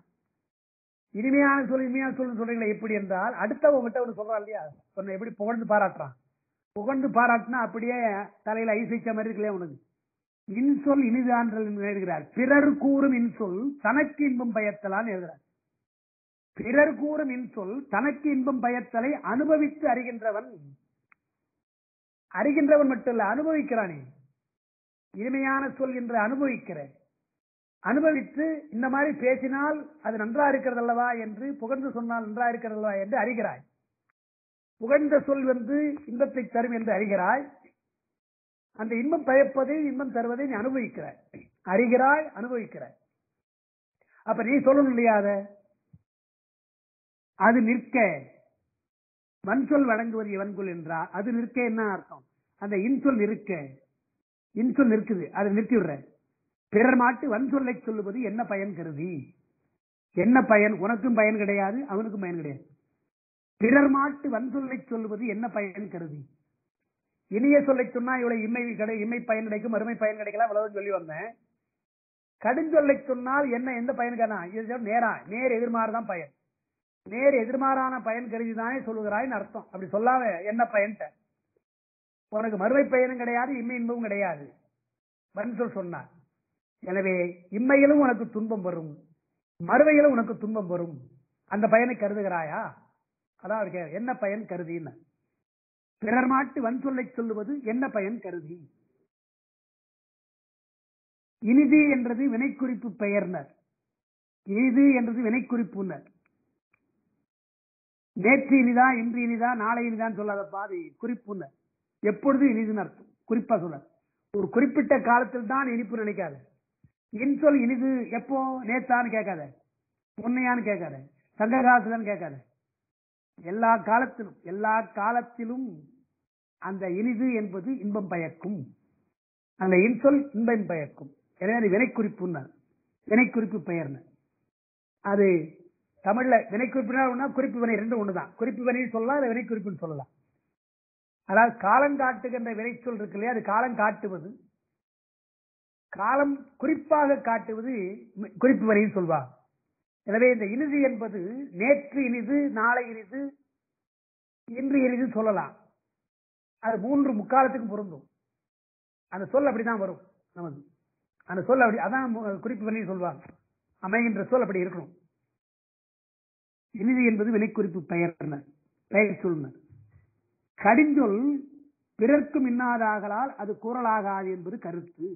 இனிமையான சொல் இனிமையான சொல் சொல்றீங்களா எப்படி என்றால், அடுத்தவங்கிட்ட ஒன்று சொல்றான் இல்லையா, உன்னை எப்படி புகழ்ந்து பாராட்டுறான். புகழ்ந்து பாராட்டினா அப்படியே தலையில ஐஸ் வச்ச மாதிரி இருக்கலையே உனக்கு. இன்சொல் இனிதான்றல் எழுதுகிறார். பிறர் கூறும் இன்சொல் தனக்கு இன்பம் பயத்தலான்னு எழுதுகிறார். பிறர் கூறும் இன்சொல் தனக்கு இன்பம் பயத்தலை அனுபவித்து அறிகின்றவன். அறிகின்றவன் மட்டும் இல்ல, அனுபவிக்கிறானே. இனிமையான சொல் என்று அனுபவிக்கிற, அனுபவித்து இந்த மாதிரி பேசினால் அது நன்றா இருக்கிறது அல்லவா என்று, புகழ்ந்து சொன்னால் நன்றா இருக்கிறது அல்லவா என்று அறிகிறாய். புகழ்ந்த சொல் வந்து இன்பத்தை தரும் என்று அறிகிறாய். அந்த இன்பம் பயப்பதை இன்பம் தருவதை நீ அனுபவிக்கிறாய், அறிகிறாய், அனுபவிக்கிறாய். அப்ப நீ சொல்லணும் இல்லையா, அது நிற்க வன்சொல் வழங்குவது எவன்கொல் என்றார். அது நிற்க என்ன அர்த்தம்? அந்த இன்சொல் நிற்க, இன்சொல் நிற்குது, அதை நிறுத்தி விடுற. பிறர் மாட்டு வன்சொல்லை சொல்லுவது என்ன பயன் கருதி? என்ன பயன்? உனக்கும் பயன் கிடையாது, அவனுக்கும் பயன் கிடையாது. பிறர் மாட்டு வன்சொல்லை சொல்லுவது என்ன பயன் கருதி? இனிய சொல்லை சொன்னா இவ்வளவு இம்மை கிடை இம்மை பயன் கிடைக்கும், மறுமை பயன் கிடைக்கலாம், இவ்வளவு சொல்லி வந்தேன். கடுஞ்சொல்லை சொன்னால் என்ன, எந்த பயனுக்கான நேரா நேர் எதிர்மாறுதான் பயன். நேர் எதிர்மாறான பயன் கருதிதானே சொல்லுகிறாய்னு அர்த்தம். அப்படி சொல்லாம என்ன பயன், உனக்கு மறுமை பயனும் கிடையாது, இம்மை இன்பமும் கிடையாது வன்சொல் சொன்னார். எனவே இம்மையிலும் உனக்கு துன்பம் வரும், மறுமையிலும் உனக்கு துன்பம் வரும். அந்த பயனை கருதுகிறாயா? அதாவது என்ன பயன் கருதின்னு. பிறர் மாட்டு வன் சொல்லை சொல்லுவது என்ன பயன் கருதி. இனிது என்றது வினைக்குறிப்பு பெயர்னர், இனிது என்றது வினைக்குறிப்புனர். நேற்று இனிதா, இன்று இனிதா, நாளை இனிதான் சொல்லாத பாதி குறிப்புனர். எப்பொழுது இனிதுன்னு அர்த்தம், குறிப்பா சொல்ல. ஒரு குறிப்பிட்ட காலத்தில் தான் இனிப்பு நினைக்காத. இன்சொல் இனிது எப்போ, நேத்தான்னு கேட்காத, முன்னையான்னு கேட்காத, சங்க காலத்துலன்னு கேட்காத. எல்லா காலத்திலும் எல்லா காலத்திலும் அந்த இனிது என்பது இன்பம் பயக்கும், அந்த இன்சொல் இன்பம் பயக்கும். எனவே அது வினைக்குறிப்பு, வினைக்குறிப்பு பெயர். அது தமிழ்ல வினைக்குறிப்பினா குறிப்பு வினை ரெண்டு ஒண்ணுதான். குறிப்பு வினை சொல்லலாம், அதை வினைக்குறிப்புன்னு சொல்லலாம். அதாவது காலம் காட்டுகின்ற வினை சொல் இருக்கு இல்லையா, அது காலம் காட்டுவது. காலம் குறிப்பாக காட்டுவது குறிப்பு வினைன்னு சொல்வாங்க. எனவே இந்த இனிது என்பது நேற்று இனிது, நாளை இனிது, இன்று இனிது சொல்லலாம். அது மூன்று முக்காலத்துக்கு பொருந்தும். அந்த சொல் அப்படிதான் வரும் நமக்கு. அந்த சொல் அப்படி அதான் குறிப்பு வினை சொல்வாங்க. அமைகின்ற சொல் அப்படி இருக்கணும். இனிது என்பது வினைக்குறிப்பு பெயர் பெயர் சொல்னர். கடிஞ்சொல் பிறர்க்கும் இன்னாதாகலால் அது கூறலாகாது என்பது கருத்து.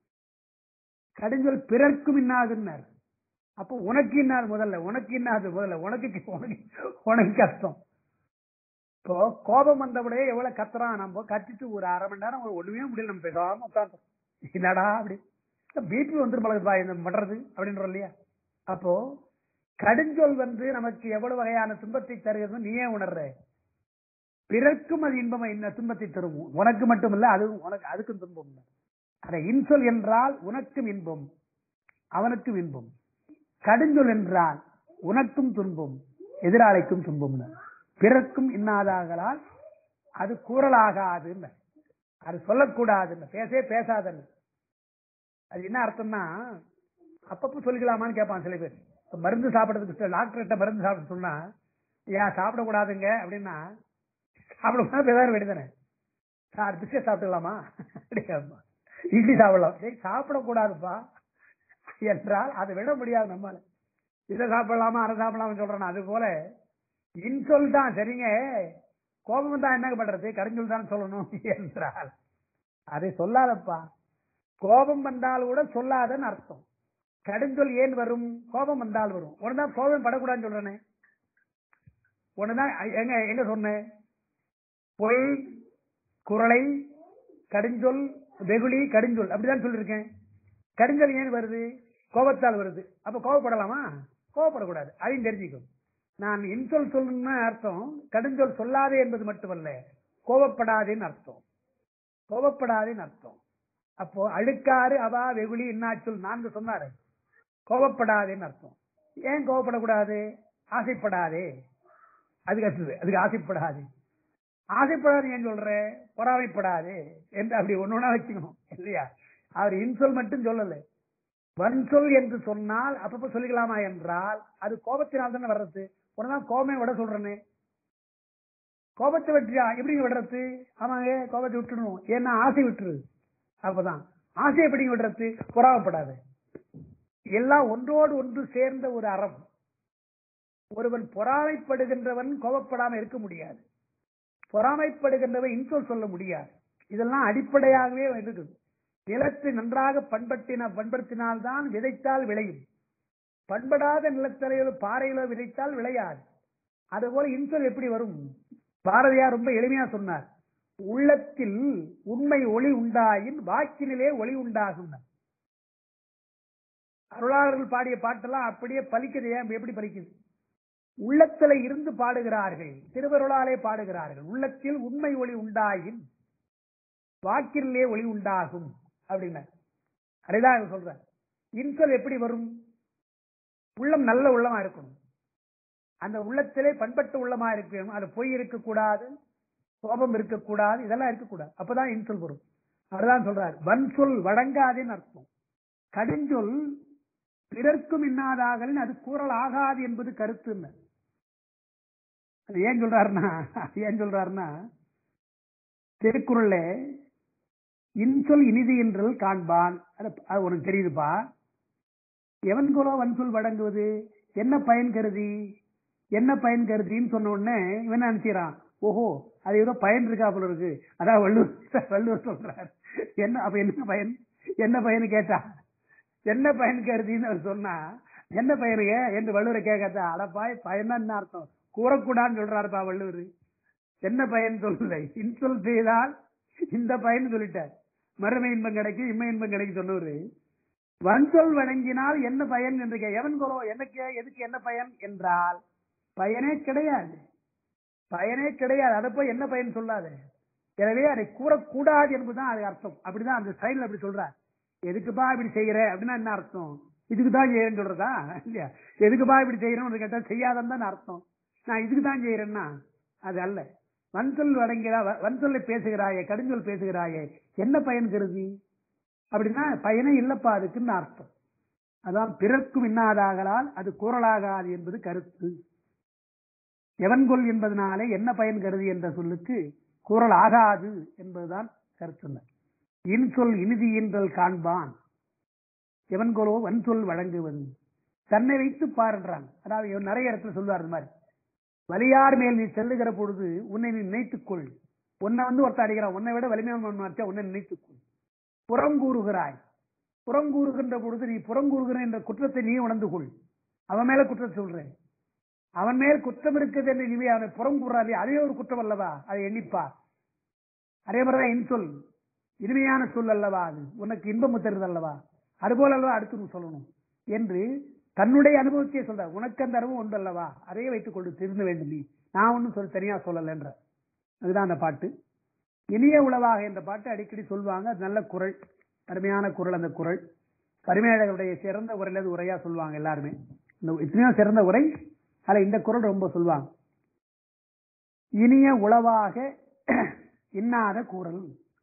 கடிஞ்சொல் பிறர்க்கும் இன்னாதுன்னர். அப்போ உனக்கு இன்னாது முதல்ல, உனக்கு இன்னாது முதல்ல, உனக்கு உனக்கு கஷ்டம். இப்போ கோபம் வந்தவுடைய எவ்வளவு கத்துறான், நம்ம கத்திட்டு ஒரு அரை மணி நேரம் ஒண்ணுமே முடியல, நம்ம பேசாம உட்காந்தோம். என்னடா அப்படி பிபி வந்து பழகுப்பா இந்த பண்றது அப்படின்றோம் இல்லையா. அப்போ கடுஞ்சொல் வந்து நமக்கு எவ்வளவு வகையான துன்பத்தை தருகிறது நீயே உணர்ற. பிறர்க்கும் அது இன்பம் என்ன துன்பத்தை தரும், உனக்கு மட்டுமல்ல அதுவும் உனக்கு அதுக்கும் துன்பம். அதை இன்சொல் என்றால் உனக்கும் இன்பம் அவனுக்கும் இன்பம். கடுஞ்சொல் என்றால் உனக்கும் துன்பம் எதிராளிக்கும் துன்பம். பிறர்க்கும் இன்னாதாகலால் அது கூறலாகாது, அது சொல்லக்கூடாது, பேசவே பேசாதன்னு. அது என்ன அர்த்தம்னா அப்பப்ப சொல்லிக்கலாமான்னு கேட்பான் சில பேர். மருந்து சாப்பிடறதுக்கு டாக்டர்கிட்ட மருந்து சாப்பிட சொன்னா ஏன் சாப்பிடக்கூடாதுங்க அப்படின்னா, சாப்பிடக்கூடாது பேசாத வேண்டியதானே. சார் பிஸ்கட் சாப்பிட்டுக்கலாமா, இட்லி சாப்பிடலாம், சாப்பிடக்கூடாதுப்பா என்றால் அதை விட முடியாது நம்மால. இதை சாப்பிடலாமா அதை சாப்பிடலாமா சொல்றேன். அது போல இன்சொல் தான் சரிங்க, கோபம் தான் என்ன பண்றது, கடுஞ்சொல் தான் சொல்லணும் என்றால் அதை சொல்லாதப்பா. கோபம் வந்தால் கூட சொல்லாதன்னு அர்த்தம். கடுஞ்சொல் ஏன் வரும், கோபம் வந்தால் வரும். உனதான் கோபம் படக்கூடாதுன்னு சொல்றேனே, உனதான் எங்க எங்க சொன்னேன், பொய் குரலை கடுஞ்சொல் வெகுளி கடுஞ்சொல் அப்படிதான் சொல்லியிருக்கேன். கடுஞ்சொல் ஏன் வருது, கோபத்தால் வருது. அப்ப கோபப்படலாமா, கோபப்படக்கூடாது, அதையும் தெரிஞ்சுக்கும். நான் இன்சொல் சொல்லணும்னு அர்த்தம், கடுஞ்சொல் சொல்லாதே என்பது மட்டுமல்ல, கோபப்படாதேன்னு அர்த்தம், கோபப்படாதேன்னு அர்த்தம். அப்போ அழுக்காறு அவா வெகுளி இன்னாச்சொல் நான்கு சொன்னாரு, கோபப்படாதேன்னு அர்த்தம். ஏன் கோபப்படக்கூடாது, ஆசைப்படாதே, அதுக்கு அடுத்தது அதுக்கு ஆசைப்படாது. ஆசைப்படாது ஏன் சொல்ற, பொறாமைப்படாது என்று அப்படி ஒன்னு ஒண்ணா வச்சுக்கணும் இல்லையா. அவர் இன்சொல் மட்டும் சொல்லல, வன்சொல் என்று சொன்னால் அப்பப்ப சொல்லிக்கலாமா என்றால் அது கோபத்தினால் தானே வர்றது. உடனே கோபமே விட சொல்றேன்னு, கோபத்தை விட்டுறியா எப்படி விடுறது, ஆமாங்க கோபத்தை விட்டுடணும், ஏன்னா ஆசை விட்டுரு. அப்பதான் ஆசை எப்படி விடுறது, பொறாமப்படாது. எல்லாம் ஒன்றோடு ஒன்று சேர்ந்த ஒரு அறம். ஒருவன் பொறாமைப்படுகின்றவன் கோபப்படாம இருக்க முடியாது, பொறாமைப்படுகின்றவன் இன்சொல் சொல்ல முடியாது. இதெல்லாம் அடிப்படையாகவே இருக்குது. நிலத்தை நன்றாக பண்பட்டின பண்படுத்தினால்தான் விதைத்தால் விளையும். பண்படாத நிலத்தலையிலோ பாறையிலோ விதைத்தால் விளையாது. அதுபோல இன்சொல் எப்படி வரும், பாரதியார் ரொம்ப எளிமையா சொன்னார், உள்ளத்தில் உண்மை ஒளி உண்டாயின் வாக்கினிலே ஒளி உண்டாகும். அருளாளர்கள் பாடிய பாட்டெல்லாம் அப்படியே பலிக்குது. ஏன் எப்படி பலிக்குது, உள்ளத்துல இருந்து பாடுகிறார்கள், திருவருளாலே பாடுகிறார்கள். உள்ளத்தில் உண்மை ஒளி உண்டாயின் வாக்கிலே ஒளி உண்டாகும் அப்படின்னா அதைதான் சொல்ற. இன்சொல் எப்படி வரும், உள்ளம் நல்ல உள்ளமா இருக்கணும், அந்த உள்ளத்திலே பண்பட்ட உள்ளமா இருக்கணும், அது பொய் இருக்கக்கூடாது, கோபம் இருக்கக்கூடாது, இதெல்லாம் இருக்கக்கூடாது. அப்பதான் இன்சொல் வரும். அதுதான் சொல்றார், வன் சொல் வழங்காதேன்னு அர்த்தம். கடுஞ்சொல் பிறர்க்கும் இன்னாதாகலின் அது கூறல் ஆகாது என்பது கருத்து. அது ஏன் சொல்றாருன்னா ஏன் சொல்றாருன்னா திருக்குறள்ல இன்சொல் இனிது என்றல் காண்பான். அது உனக்கு தெரியுதுப்பா. எவன் கோலோ வன்சொல் வழங்குவது என்ன பயன் கருதி, என்ன பயன் கருதின்னு சொன்ன உடனே இவன் நினைச்சான், ஓஹோ அது ஏதோ பயன் இருக்கா போல இருக்கு. அதான் வள்ளுவர் வள்ளுவர் சொல்றார். என்ன அப்ப என்ன பயன், என்ன பயனு கேட்டா, என்ன பயன் கருதின்னு அவர் சொன்னா என்ன பயனுங்க என்று வள்ளுவரை கேட்காதா, அடப்பாய் பயனா என்ன அர்த்தம், கூறக்கூடாதுன்னு சொல்றாருப்பா வள்ளுவர். என்ன பயன் சொல்லலை, இன்சொல் செய்தால் இந்த பயன் சொல்லிட்டார். மறுமை இன்பம் கிடைக்கும், இம்மை இன்பம் கிடைக்கும் சொன்னவரு. வன்சொல் வழங்கினால் என்ன பயன் என்று எவன் கோலோ எனக்கு எதுக்கு என்ன பயன் என்றால் பயனே கிடையாது, பயனே கிடையாது. அதை போய் என்ன பயன் சொல்லாது. எனவே அதை கூறக்கூடாது என்பதுதான் அது அர்த்தம். அப்படிதான் அந்த ஸ்டைல் அப்படி சொல்றார். எதுக்குப்பா இப்படி செய்யற அப்படின்னா என்ன அர்த்தம், இதுக்குதான் செய்யறேன்னு சொல்றதா இல்லையா? எதுக்குப்பா இப்படி செய்யறோம்னு கேட்டா செய்யாதன்னு தான் அர்த்தம். நான் இதுக்கு தான் செய்யறேன்னா அது அல்ல. வன்சொல் வழங்கிறா, வன்சொல்லை பேசுகிறாயே, கடுஞ்சொல் பேசுகிறாயே, என்ன பயன் கருதி அப்படின்னா பயனே இல்லப்பா அதுக்குன்னு அர்த்தம். அதான் பிறர்க்கும் இன்னாதாகலால் அது கூறலாகாது என்பது கருத்து. எவன்கொல் என்பதனாலே என்ன பயன் கருதி என்ற சொல்லுக்கு கூறல் ஆகாது என்பதுதான் கருத்து. இன்சொல் இனிதி என்றல் காண்பான், எவன்கொலோ வன்சொல் வழங்குவது. தன்னை வைத்து பாருன்றாங்க. அதாவது நிறைய இடத்துல சொல்லுவார் இந்த மாதிரி, வலியார் மேல் நீ செல்லுகிற பொழுது உன்னை நீ நினைத்துக்கொள். உன்னை வந்து ஒருத்த அடிக்கிறான், உன்னை விட வலிமையான உன்னை நினைத்துக்கொள். புறங்கூறுகிறாய், புறங்கூறுகின்ற பொழுது நீ புறங்கூறுகிற என்ற குற்றத்தை நீ உணர்ந்து கொள். அவன் மேல குற்றத்தை சொல்றேன், அவன் மேல் குற்றம் இருக்குது என்று நீ அவனை புறங்கூறாதே, அதே ஒரு குற்றம் அல்லவா, அதை எண்ணிப்பா. அதே மாதிரிதான் இன்சொல் இனிமையான சொல் அல்லவா, அது உனக்கு இன்பம் தருது அல்லவா, அதுபோல அல்லவா அடுத்து சொல்லணும் என்று தன்னுடைய அனுபவத்தையே சொல்ற. உனக்கு அந்த அனுபவம் உண்டு அல்லவா, அதையே வைத்துக் கொண்டு திருந்த வேண்டும் நீ, நான் ஒன்னும் சொல் தனியா சொல்லல என்ற. அதுதான் அந்த பாட்டு. இனிய உளவாக என்ற பாட்டு அடிக்கடி சொல்லுவாங்க. அது நல்ல குரல், அருமையான குரல். அந்த குரல் பரிமேழகருடைய சிறந்த உரையில அது உரையா சொல்லுவாங்க எல்லாருமே. எத்தனையோ சிறந்த உரை, அதுல இந்த குரல் ரொம்ப சொல்லுவாங்க. இனிய உளவாக இன்னாத கூறல்.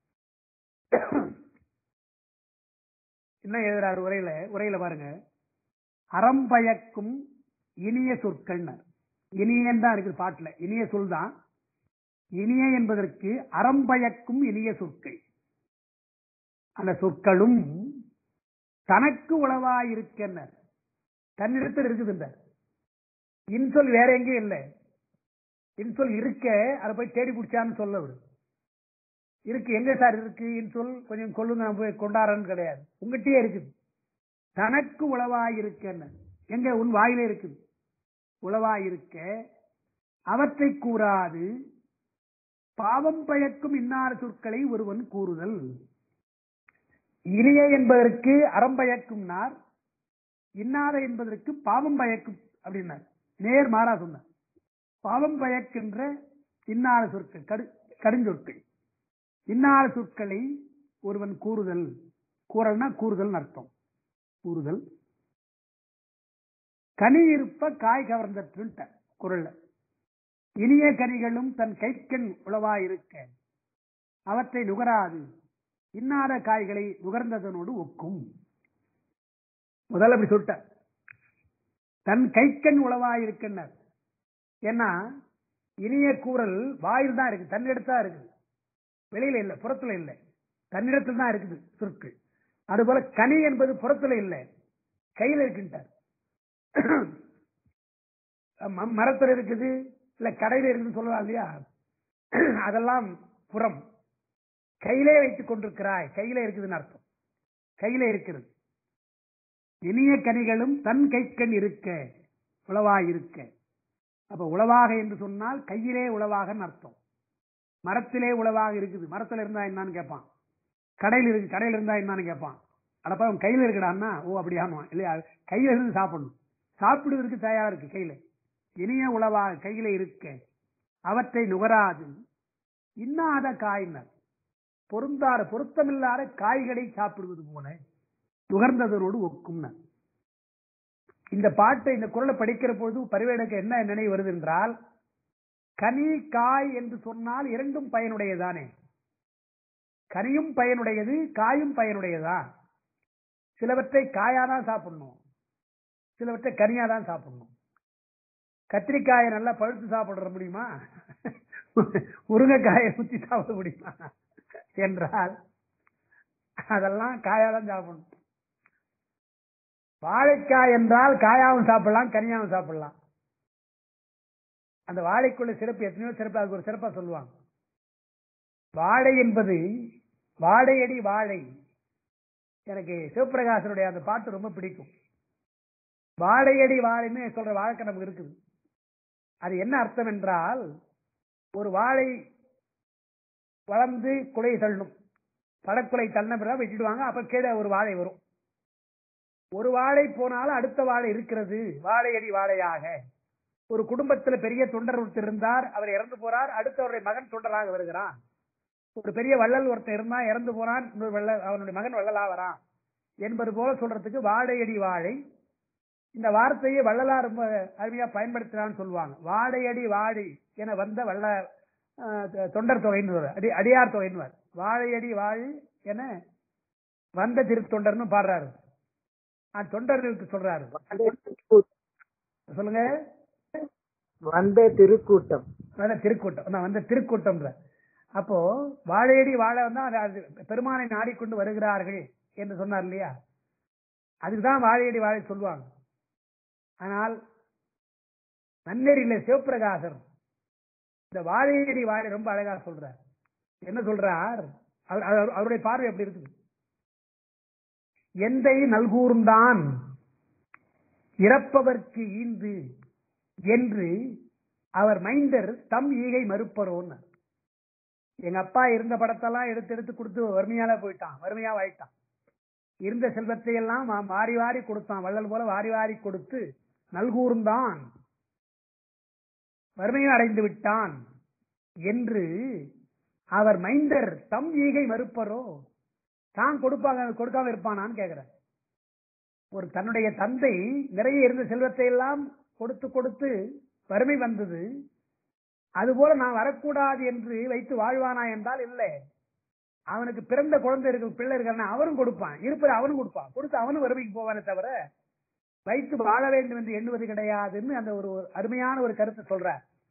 என்ன எழுதுறாரு உரையில, உரையில பாருங்க, அறம்பயக்கும் இனிய சொற்கள். இனியன் தான் இருக்குது பாட்டுல, இனிய சொல் தான். இனிய என்பதற்கு அறம்பயக்கும் இனிய சொற்கள். அந்த சொற்களும் தனக்கு உளவாயிருக்கின்ற தன்னிடத்தில் இருக்குதுன்ற. இன்சொல் வேற எங்கேயும் இல்லை. இன்சொல் இருக்க அதை போய் தேடி பிடிச்சான்னு சொல்ல விடு. இருக்கு, எங்க சார் இருக்கு இன்சொல், கொஞ்சம் கொள்ளுங்க போய் கொண்டாடுறன்னு கிடையாது, உங்ககிட்டயே இருக்குது. தனக்கு உளவாயிருக்க, எங்க உன் வாயிலே இருக்குது. உளவாயிருக்க அவற்றை கூறாது பாவம் பயக்கும் இன்னார சொற்களை ஒருவன் கூறுதல். இனிய என்பதற்கு அறம் பயக்கும்னார், இன்னாத என்பதற்கு பாவம் பயக்கும் அப்படின்னார். நேர் மாறா சொன்னார். பாவம் பயக்கின்ற இன்னார சொற்கள், கடு கடுஞ்சொற்கள், இன்னார சொற்களை ஒருவன் கூறுதல். கூறல்னா கூறுதல் அர்த்தம். கூறுதல். கனி இருப்ப காய் கவர்ந்த குரல்ல, இனிய கனிகளும் தன் கைக்கண் உளவாயிருக்க அவற்றை நுகராது இன்னாத காய்களை நுகர்ந்ததனோடு ஒக்கும். முதல்ல அப்படி சொல்லிட்ட, தன் கைக்கண் உளவாயிருக்கின்றார். ஏன்னா இனிய கூறல் வாயில் தான் இருக்கு, தன்னிடத்தான் இருக்குது, வெளியில இல்லை, புறத்துல இல்லை, தன்னிடத்தில் தான் இருக்குது சொற்கள். அதுபோல கனி என்பது புறத்துல இல்லை, கையில் இருக்கின்றார். மரத்தில் இருக்குது இல்ல கடையில் இருக்குன்னு சொல்லலாம் இல்லையா, அதெல்லாம் புறம். கையிலே வைத்துக் கொண்டிருக்கிறாய், கையிலே இருக்குதுன்னு அர்த்தம். கையிலே இருக்கிறது. இனிய கனிகளும் தன் கைக்கண் இருக்க உளவாயிருக்க. அப்ப உளவாக என்று சொன்னால் கையிலே உளவாக அர்த்தம். மரத்திலே உளவாக இருக்குது, மரத்தில் இருந்தா என்னன்னு கேட்பான். கடையில் இருக்கு, கடையில் இருந்தா என்னன்னு கேட்பான். அடப்பா அவன் கையில் இருக்கடான்னா, ஓ அப்படி ஆமா இல்லையா, கையில இருந்து சாப்பிடணும், சாப்பிடுவதற்கு தயாரா இருக்கு கையில. இனிய உளவாக கையில இருக்க அவற்றை நுகராது இன்னாத காயினர், பொருந்தாத பொருத்தமில்லாத காய்களை சாப்பிடுவது போல நுகர்ந்ததனோடு ஒக்கும். இந்த பாட்டை, இந்த குரலை படிக்கிற பொழுது பரிவேடக்கு என்ன நினைவு வருது என்றால், கனி காய் என்று சொன்னால் இரண்டும் பயனுடையதானே. கனியும் பயனுடையது, காயும் பயனுடையதா. சிலவற்றை காயாதான் சாப்பிடணும், சிலவற்றை கனியாதான் சாப்பிடணும். கத்திரிக்காயை நல்லா பழுத்து சாப்பிட முடியுமா? முருங்கைக்காயை குத்தி சாப்பிட முடியுமா என்றால் அதெல்லாம் காயாதான் சாப்பிடணும். வாழைக்காய் என்றால் காயாவும் சாப்பிடலாம், கனியாவும் சாப்பிடலாம். அந்த வாழைக்குள்ள சிறப்பு எத்தனையோ சிறப்பு, அதுக்கு ஒரு சிறப்பா சொல்லுவாங்க. வாழை என்பது வாழையடி வாழை. எனக்கு சிவபிரகாசனுடைய அந்த பாட்டு ரொம்ப பிடிக்கும். வாழையடி வாழைன்னு சொல்ற வாழைக்கு நமக்கு இருக்குது. அது என்ன அர்த்தம் என்றால், ஒரு வாழை வளர்ந்து குலை தள்ளணும், படக்குலை தள்ளின பிறகு வெட்டிடுவாங்க, அப்ப கீழே ஒரு வாழை வரும். ஒரு வாழை போனாலும் அடுத்த வாழை இருக்கிறது, வாழையடி வாழையாக. ஒரு குடும்பத்தில் பெரிய தொண்டர் ஒருத்தர் இருந்தார், அவர் இறந்து போறார், அடுத்தவருடைய மகன் தொண்டராக வருகிறான். ஒரு பெரிய வள்ளல் ஒருத்தர் இருந்தா, இறந்து போறான், அவனுடைய மகன் வள்ளலா வரான் என்பது போல சொல்றதுக்கு வாழையடி வாழை. இந்த வார்த்தையை வள்ளலா ரொம்ப அருமையா பயன்படுத்தினான்னு சொல்லுவாங்க. வாழையடி வாழை என வந்த வள்ள தொண்டர் தொகைன்னு அடி அடியார் தொகைன்னு வாழையடி வாழை என வந்த திருத்தொண்டர்னு பாடுறாரு. தொண்டர்களுக்கு சொல்றாரு. சொல்லுங்க. வந்த திருக்கூட்டம், வந்த திருக்கூட்டம், வந்த திருக்கூட்டம். அப்போ வாழையடி வாழை வந்தா பெருமானை நாடிக்கொண்டு வருகிறார்கள் என்று சொன்னார் இல்லையா, அதுக்குதான் வாழையடி வாழை சொல்லுவாங்க. ஆனால் நன்னெறியில சிவபிரகாசர் இந்த வாழையடி வாழை ரொம்ப அழகா சொல்றார். என்ன சொல்றார்? அவருடைய பார்வை எப்படி இருக்குது? எந்தை நல்கூர்ந்தான் இறப்பவர்க்கு ஈந்து என்று அவர் மைந்தர் தம் ஈகை மறுப்பரோன்னு. எங்க அப்பா இருந்த படத்தெல்லாம் எடுத்து எடுத்து கொடுத்து வறுமையால போயிட்டான், வறுமையா வாயிட்டான். இருந்த செல்வத்தை எல்லாம் வாரி வாரி கொடுத்தான், வள்ளல் போல வாரி வாரி கொடுத்து நல்கூர்ந்தான் வறுமையை அடைந்து விட்டான் என்று அவர் மைந்தர் தம் ஈகை மறுப்பரோ. தான் கொடுப்பாங்க, கொடுக்காம இருப்பானான்னு கேட்கிற. ஒரு தன்னுடைய தந்தை நிறைய இருந்த செல்வத்தை எல்லாம் கொடுத்து கொடுத்து வறுமை வந்தது, அதுபோல நான் வரக்கூடாது என்று வைத்து வாழ்வானா என்றால் இல்லை. அவனுக்கு பிறந்த குழந்தை இருக்கு, பிள்ளை இருக்கான அவரும் கொடுப்பான், இருப்பது அவனும் கொடுப்பான், கொடுத்து அவனும் வறுமைக்கு போவானே தவிர வைத்து வாழ வேண்டும் என்று எண்ணுவது கிடையாதுன்னு அந்த ஒரு அருமையான ஒரு கருத்தை சொல்ற.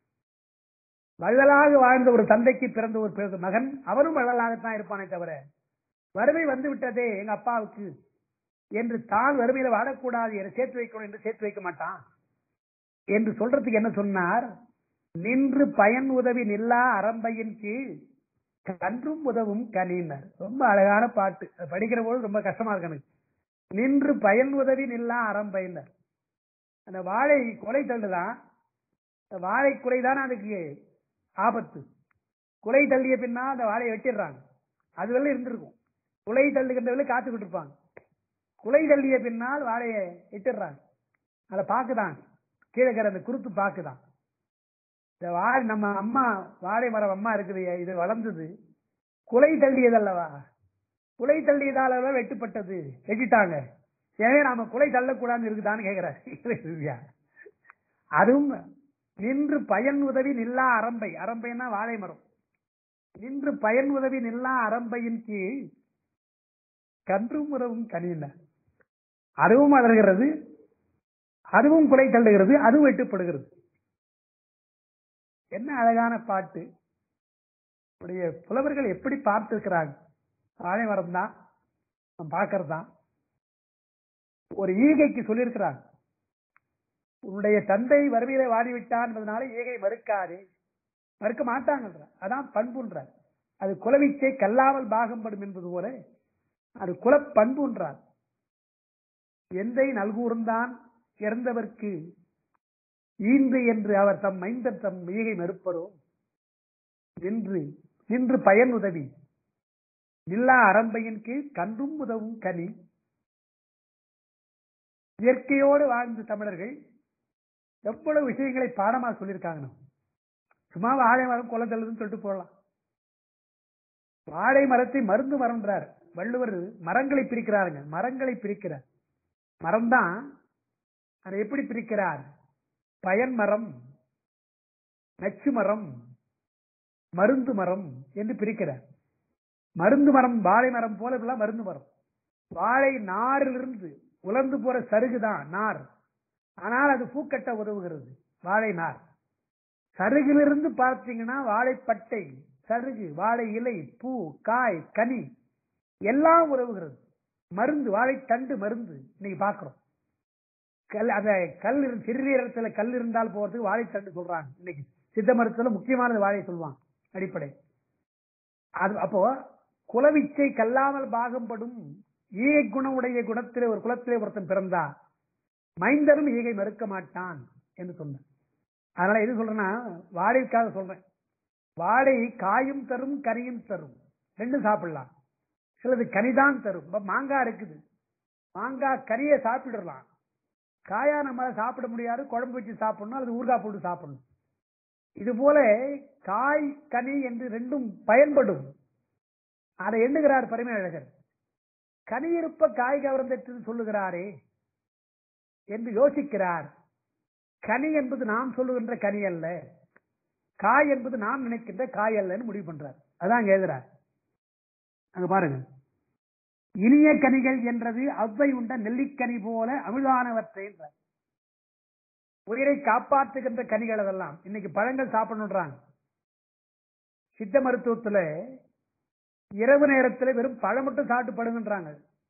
வள்ளலாக வாழ்ந்த ஒரு தந்தைக்கு பிறந்த ஒரு மகன் அவனும் வள்ளலாகத்தான் இருப்பானே தவிர வறுமை வந்து விட்டதே எங்க அப்பாவுக்கு என்று தான் வறுமையில வாழக்கூடாது என்று சேர்த்து வைக்கணும் என்று சேர்த்து வைக்க மாட்டான் என்று சொல்றதுக்கு என்ன சொன்னார்? நின்று பயன் உதவி நில்லா அரம்பையின் கீழ் கன்றும் உதவும் கனினார். ரொம்ப அழகான பாட்டு, படிக்கிற போது ரொம்ப கஷ்டமா இருக்கு எனக்கு. நின்று பயன் உதவி நில்லா அரம்பையினர். அந்த வாழை கொலை தள்ளுதான், வாழை குலைதான் அதுக்கு ஆபத்து. குலை தள்ளிய பின்னா அந்த வாழையை வெட்டிடுறாங்க, அது வெள்ள இருந்திருக்கும். குலை தள்ளுகின்றவர்கள் காத்துக்கிட்டு இருப்பாங்க, குலை தள்ளிய பின்னால் வாழையை இட்டுறாங்க. அதை பாக்குதான் கீழே அந்த குருத்து பாக்குதான். இந்த வாழை நம்ம அம்மா வாழை மரம் அம்மா இருக்குது, இது வளர்ந்தது குலை தள்ளியதல்லவா, குலை தள்ளியதால வெட்டுப்பட்டது, வெட்டிட்டாங்க. எனவே நாம குலை தள்ளக்கூடாதுன்னு இருக்குதான்னு கேட்கிறார். அதுவும் நின்று பயன் உதவி நில்லா அரம்பை, அரம்பைன்னா வாழை மரம். நின்று பயன் உதவி நில்லா அரம்பையின் கீழ் கன்றும் உறவும் கனியின. அதுவும் வளர்கிறது, அதுவும் குலை தள்ளுகிறது, அதுவும் வெட்டுப்படுகிறது. என்ன அழகான பாட்டு! புலவர்கள் எப்படி பார்த்திருக்கிறாங்க. வாழை மரம் தான் பார்க்கறது தான். ஒரு ஈகைக்கு சொல்லியிருக்கிறாங்க, உன்னுடைய தந்தை வறுமையில வாடிவிட்டான் என்பதனால ஈகை மறுக்காதே, மறுக்க மாட்டாங்கன்ற. அதான் பண்புன்ற. அது குலவீச்சை கல்லாமல் பாகம்படும் என்பது போல அது குல பண்புன்றார். எந்தை நல்கூர்ந்தான் இறந்தவர்க்கு ஈந்து என்று அவர் தம் மைந்தர் தம் ஈகை மறுப்பரோ. நின்று நின்று பயன் உதவி நில்லா அரம்பையின் கீழ் கன்றும் உதவும் கனி. இயற்கையோடு வாழ்ந்த தமிழர்கள் எவ்வளவு விஷயங்களை பாடமா சொல்லியிருக்காங்க. சும்மா வாழை மரம் கொலை தள்ளுதுன்னு சொல்லிட்டு போடலாம். வாழை மரத்தை மருந்து மரம்ன்றார் வள்ளுவர். மரங்களை பிரிக்கிறாருங்க, மரங்களை பிரிக்கிறார். மரம் தான் அதை எப்படி பிரிக்கிறார்? பயன் மரம், நச்சு மரம், மருந்து மரம் என்று பிரிக்கிறார். மருந்து மரம் வாழை மரம் போல மருந்து மரம். வாழை நாரிலிருந்து உலர்ந்து போற சருகுதான் நார். ஆனால் அது பூக்கட்ட உதவுகிறது வாழை நார். சருகிலிருந்து பார்த்தீங்கன்னா வாழைப்பட்டை, சருகு, வாழை இலை, பூ, காய், கனி எல்லாம் உதவுகிறது. மருந்து, வாழை தண்டு மருந்து. இன்னைக்கு பாக்குறோம். கல் அந்த கல் சிறுநீரகத்துல கல் இருந்தால் போறதுக்கு வாழைத்தண்டு சொல்றாங்க. இன்னைக்கு சித்த மருத்துவத்துல முக்கியமானது வாழை சொல்லுவாங்க அடிப்படை. அது அப்போ குலவிச்சை கல்லாமல் பாகம்படும் ஈகை குணம் உடைய குணத்திலே ஒரு குலத்திலே ஒருத்தன் பிறந்தா மைந்தரும் ஈகை மறுக்க மாட்டான் என்று சொன்னார். அதனால எது சொல்றேன்னா வாழைக்காக சொல்றேன். வாழை காயும் தரும் கனியும் தரும், ரெண்டும் சாப்பிடலாம். சிலது கனிதான் தரும். மாங்காய் இருக்குது, மாங்காய் கனியை சாப்பிடலாம். காயா நம்மளால சாப்பிட முடியாது, குழம்பு வச்சு சாப்பிடணும், அது ஊறுகாய் போட்டு சாப்பிடணும். இது போல காய் கனி என்று ரெண்டும் பயன்படும். அதை எண்ணுகிறார் பரிமை அழகர். கனி இருப்ப காய் கவர்ந்தென்று சொல்லுகிறாரே என்று யோசிக்கிறார். கனி என்பது நாம் சொல்லுகின்ற கனி அல்ல, காய் என்பது நாம் நினைக்கின்ற காய் அல்லன்னு முடிவு பண்றார். அதான் எழுதுறார். அங்க பாருங்க. இனிய கனிகள் என்றது அவ்வை உண்ட நெல்லிக்கனி போல அமிழ்தானவற்றை. உயிரை காப்பாற்றுகின்ற கனிகள் அதெல்லாம். இன்னைக்கு பழங்கள் சாப்பிடணுன்றாங்க. சித்த மருத்துவத்துல இரவு நேரத்தில் வெறும் பழம் மட்டும் சாப்பிட்டு படுங்கன்றாங்க.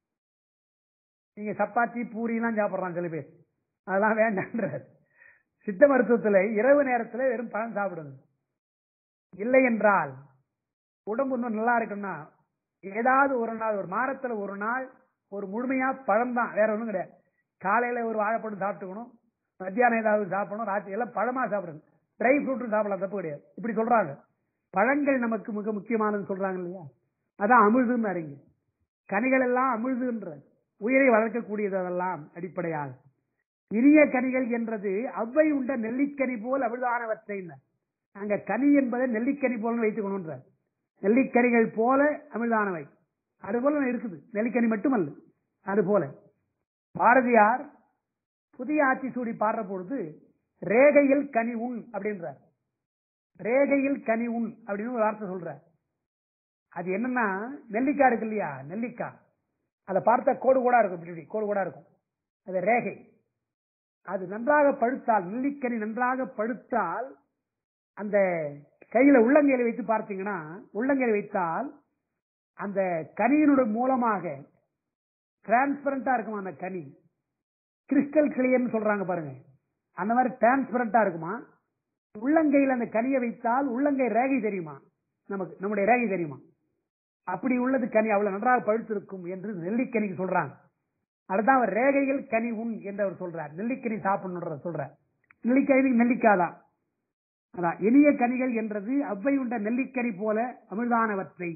நீங்க சப்பாத்தி பூரி எல்லாம் சாப்பிடுறாங்க சில பேர், அதெல்லாம் வேண்டான்ற. சித்த மருத்துவத்துல இரவு நேரத்தில் வெறும் பழம் சாப்பிடுங்க. இல்லை என்றால் உடம்பு இன்னும் நல்லா இருக்குன்னா ஏதாவது ஒரு நாள், ஒரு மாதத்துல ஒரு நாள் ஒரு முழுமையா பழம் தான், வேற ஒன்றும் கிடையாது. காலையில ஒரு வாழைப்பழம் சாப்பிட்டுக்கணும், மத்தியானம் ஏதாவது சாப்பிடணும், ராத்திரி எல்லாம் பழமா சாப்பிடுங்க. ட்ரை ஃப்ரூட்டும் சாப்பிடலாம், தப்பு கிடையாது. இப்படி சொல்றாங்க. பழங்கள் நமக்கு மிக முக்கியமானது சொல்றாங்க இல்லையா? அதான் அமிழ்துன்னு அறிங்க. கனிகள் எல்லாம் அமிழ்துன்ற உயிரை வளர்க்கக்கூடியது. அதெல்லாம் அடிப்படையாக இனிய கனிகள் என்றது அவ்வை உண்ட நெல்லிக்கனி போல் அமிழ்தானவற்றை. அங்க கனி என்பதை நெல்லிக்கனி போல வைத்துக்கணும்ன்ற. நெல்லிக்கனிகள் போல அமிழ்தானவை அதுபோல இருக்குது. நெல்லிக்கனி மட்டுமல்ல, அது போல. பாரதியார் புதிய ஆட்சி சூடி பாடுற பொழுது ரேகையில் கனி உண் அப்படின்றார். ரேகையில் கனி உண் அப்படின்னு ஒரு வார்த்தை சொல்ற. அது என்னன்னா, நெல்லிக்காய் இருக்கு இல்லையா, நெல்லிக்காய் அதை பார்த்தா கோடு கூட இருக்கும், இப்படி கோடு கூட இருக்கும். அது ரேகை. அது நன்றாக பழுத்தால், நெல்லிக்கனி நன்றாக பழுத்தால் அந்த கையில உள்ளங்கையில வைத்து பார்த்தீங்கன்னா, உள்ளங்கையில வைத்தால் அந்த கனியினுடைய மூலமாக டிரான்ஸ்பரண்டா இருக்குமா அந்த கனி. கிறிஸ்டல் கிளியர்னு சொல்றாங்க பாருங்க, அந்த மாதிரி டிரான்ஸ்பரண்டா இருக்குமா. உள்ளங்கையில் அந்த கனியை வைத்தால் உள்ளங்கை ரேகை தெரியுமா, நமக்கு நம்முடைய ரேகை தெரியுமா. அப்படி உள்ளது கனி, அவ்வளவு நன்றாக பழுத்திருக்கும் என்று நெல்லிக்கனிக்கு சொல்றாங்க. அதுதான் அவர் ரேகையில் கனி உண் என்று அவர் சொல்றார். நெல்லிக்கனி சாப்பிடணும் சொல்றார். நெல்லிக்காய் நெல்லிக்காதான். அதான் இனிய கனிகள் என்றது அவ்வை உண்ட நெல்லிக்கனி போல அமிழ்தானவற்றை.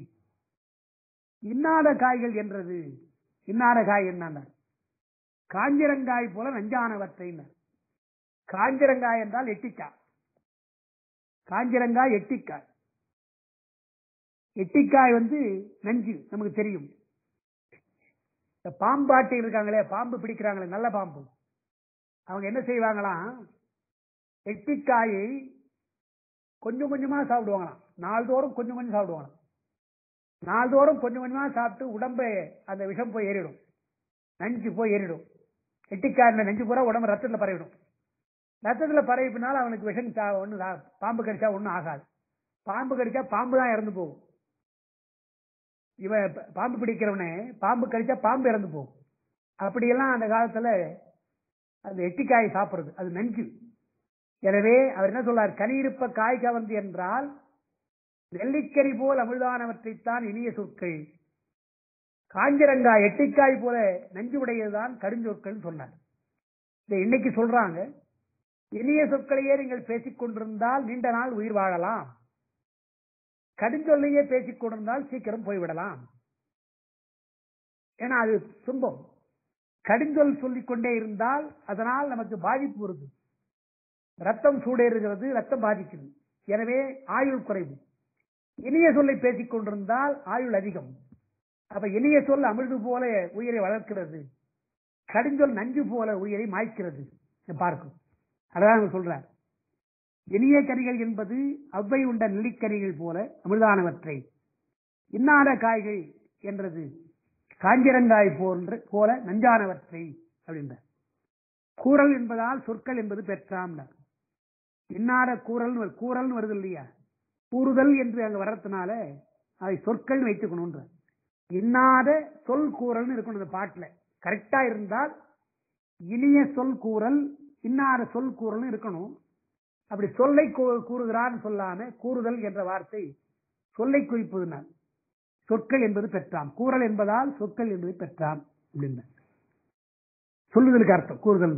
இன்னாத காய்கள் என்றது, இன்னாத காய் என்ன, காஞ்சிரங்காய் போல நஞ்சானவற்றை. காஞ்சிரங்காய் என்றால் எட்டிக்காய். காஞ்சிரங்காய் எட்டிக்காய். எட்டிக்காய் வந்து நஞ்சு, நமக்கு தெரியும். இந்த பாம்பாட்டி இருக்காங்களே, பாம்பு பிடிக்கிறாங்களே, நல்ல பாம்பு, அவங்க என்ன செய்வாங்களாம், எட்டிக்காயை கொஞ்சம் கொஞ்சமா சாப்பிடுவாங்களாம். நாள்தோறும் கொஞ்சம் கொஞ்சம் சாப்பிடுவாங்களாம். நாள்தோறும் கொஞ்சம் கொஞ்சமா சாப்பிட்டு உடம்பை அந்த விஷம் போய் ஏறிடும், நஞ்சு போய் ஏறிடும். எட்டிக்காய் நஞ்சு பூரா உடம்பு ரத்தத்துல பரவிடும். ரத்தத்துல பரவினால அவனுக்கு விஷம் ஒண்ணு, பாம்பு கடிச்சா ஒண்ணும் ஆகாது. பாம்பு கடிச்சா பாம்பு தான் இறந்து போகும். இவன் பாம்பு பிடிக்கிறவனே பாம்பு கடிச்சா பாம்பு இறந்து போகும். அப்படியெல்லாம் அந்த காலத்துல அந்த எட்டிக்காய் சாப்பிடுறது அது நஞ்சு. எனவே அவர் என்ன சொல்றார், கனி இருப்ப காய் கவர்ந்து என்றால் நெல்லிக்கனி போல் அமிழ்தானவற்றைத்தான் இனிய சொற்கள். காஞ்சிரங்காய் எட்டிக்காய் போல நஞ்சு உடையதுதான் கடுஞ்சொற்கள் சொன்னார். இதை இன்னைக்கு சொல்றாங்க. இனிய சொற்களையே நீங்கள் பேசிக் கொண்டிருந்தால் நீண்ட நாள் உயிர் வாழலாம், கடுஞ்சொல்லையே பேசிக் கொண்டிருந்தால் சீக்கிரம் போய்விடலாம். ஏன்னா அது துன்பம். கடுஞ்சொல் சொல்லிக் கொண்டே இருந்தால் அதனால் நமக்கு பாதிப்பு வருது. ரத்தம் சூடேறுகிறது, ரத்தம் பாதிக்குது. எனவே ஆயுள் குறைவு. இனிய சொல்லை பேசிக் கொண்டிருந்தால் ஆயுள் அதிகம். அப்ப இனிய சொல் அமிழ்து போல உயிரை வளர்க்கிறது, கடுஞ்சொல் நஞ்சு போல உயிரை மாய்க்கிறது பார்க்கும். அதான் சொல்றார். இனிய கனிகள் என்பது அவ்வை உண்ட நெல்லிக்கனிகள் போல அமிர்தானவற்றை, இன்னாத காய்கள் என்றது காஞ்சிரங்காய் போன்ற போல நஞ்சானவற்றை அப்படின்ற. கூறல் என்பதால் சொற்கள் என்பது பெற்றாம். இன்னாத கூறல் கூறல் வருது இல்லையா, கூறுதல் என்று அங்க வர்றதுனால அதை சொற்கள் வைத்துக்கணும்ன்ற. இன்னாத சொல் கூறல் இருக்கணும் இந்த பாட்டுல. கரெக்டா இருந்தால் இனிய சொல் கூறல், இன்னாத சொல் கூறல் இருக்கணும். அப்படி சொல்லை கூறுகிறான்னு சொல்லாம கூறுதல் என்ற வார்த்தை சொல்லை குறிப்பது. சொற்கள் என்பது பெற்றாம், கூறல் என்பதால் சொற்கள் என்பது பெற்றாம் அப்படின்னு சொல்லுதலுக்கு அர்த்தம். கூறுதல்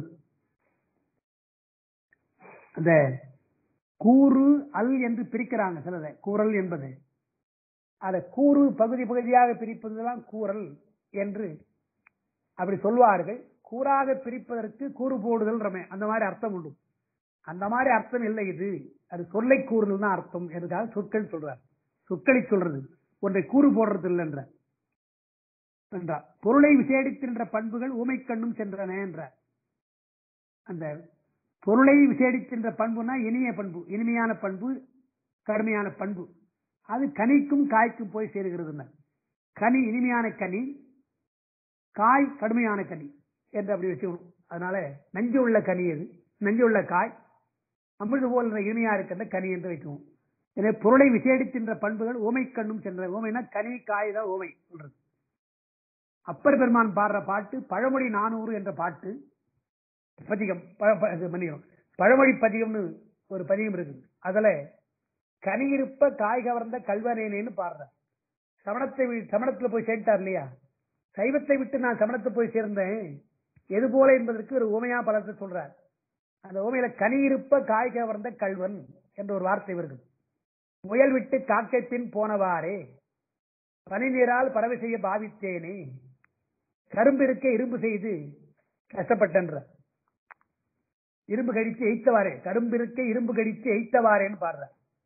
அந்த கூறு அல் என்று பிரிக்கிறாங்க சிலதை. கூறல் என்பது அதை கூறு பகுதி பகுதியாக பிரிப்பதுதான் கூறல் என்று அப்படி சொல்வார்கள். கூறாக பிரிப்பதற்கு கூறு போடுதல் ரமே அந்த மாதிரி அர்த்தம் உண்டு. அந்த மாதிரி அர்த்தம் இல்லை இது, அது சொல்லை கூறுதல் தான் அர்த்தம் என்றால் சொற்கள் சொல்றார். சொற்களை சொல்றது, ஒன்றை கூறு போடுறது இல்லை என்ற என்றார். பொருளை விசேடிக்கின்ற பண்புகள் ஊமை கண்ணும் சென்றன என்றார். அந்த பொருளை விசேடிக்கின்ற பண்புனா இனிய பண்பு, இனிமையான பண்பு, கடுமையான பண்பு. அது கனிக்கும் காய்க்கும் போய் சேருகிறது. கனி இனிமையான கனி, காய் கடுமையான கனி என்று அப்படி வச்சுக்கணும். அதனால நஞ்சு உள்ள கனி எது, நஞ்சு உள்ள காய், அமிர்து போல் இனிமையா இருக்கின்ற கனி என்று வைக்கணும். எனவே பொருளை விசேடிக்கின்ற பண்புகள் ஓமை கண்ணும் சென்ற. ஓமைனா கனி காய் தான் ஓமை சொல்றது. அப்பர் பெருமான் பாடுற பாட்டு பழமொழி நானூறு என்ற பாட்டு பதிகம். பழமொழி பதிகம்னு ஒரு பதிகம் இருக்குது. அதுல கனியிருப்ப காய் கவர்ந்த கல்வனேனேன்னு பாடுற. சமணத்தை சமணத்துல போய் சேர்த்தார் இல்லையா, சைவத்தை விட்டு நான் சமணத்தை போய் சேர்ந்தேன் எது போல என்பதற்கு ஒரு ஓமையா பலத்தை சொல்றார். அந்த ஓமையில கனியிருப்ப காய் கவர்ந்த கல்வன் என்ற ஒரு வார்த்தை வருது. முயல் விட்டு காக்கை பின் போனவாறே பனி நீரால் பறவை செய்ய பாவித்தேனே, கரும்பு இருக்க இரும்பு செய்து கஷ்டப்பட்டன்ற. இரும்பு கடித்து எய்த்தவாறே, கரும்பு இருக்க இரும்பு கடித்து எய்த்தவாறேன்னு பாடுற.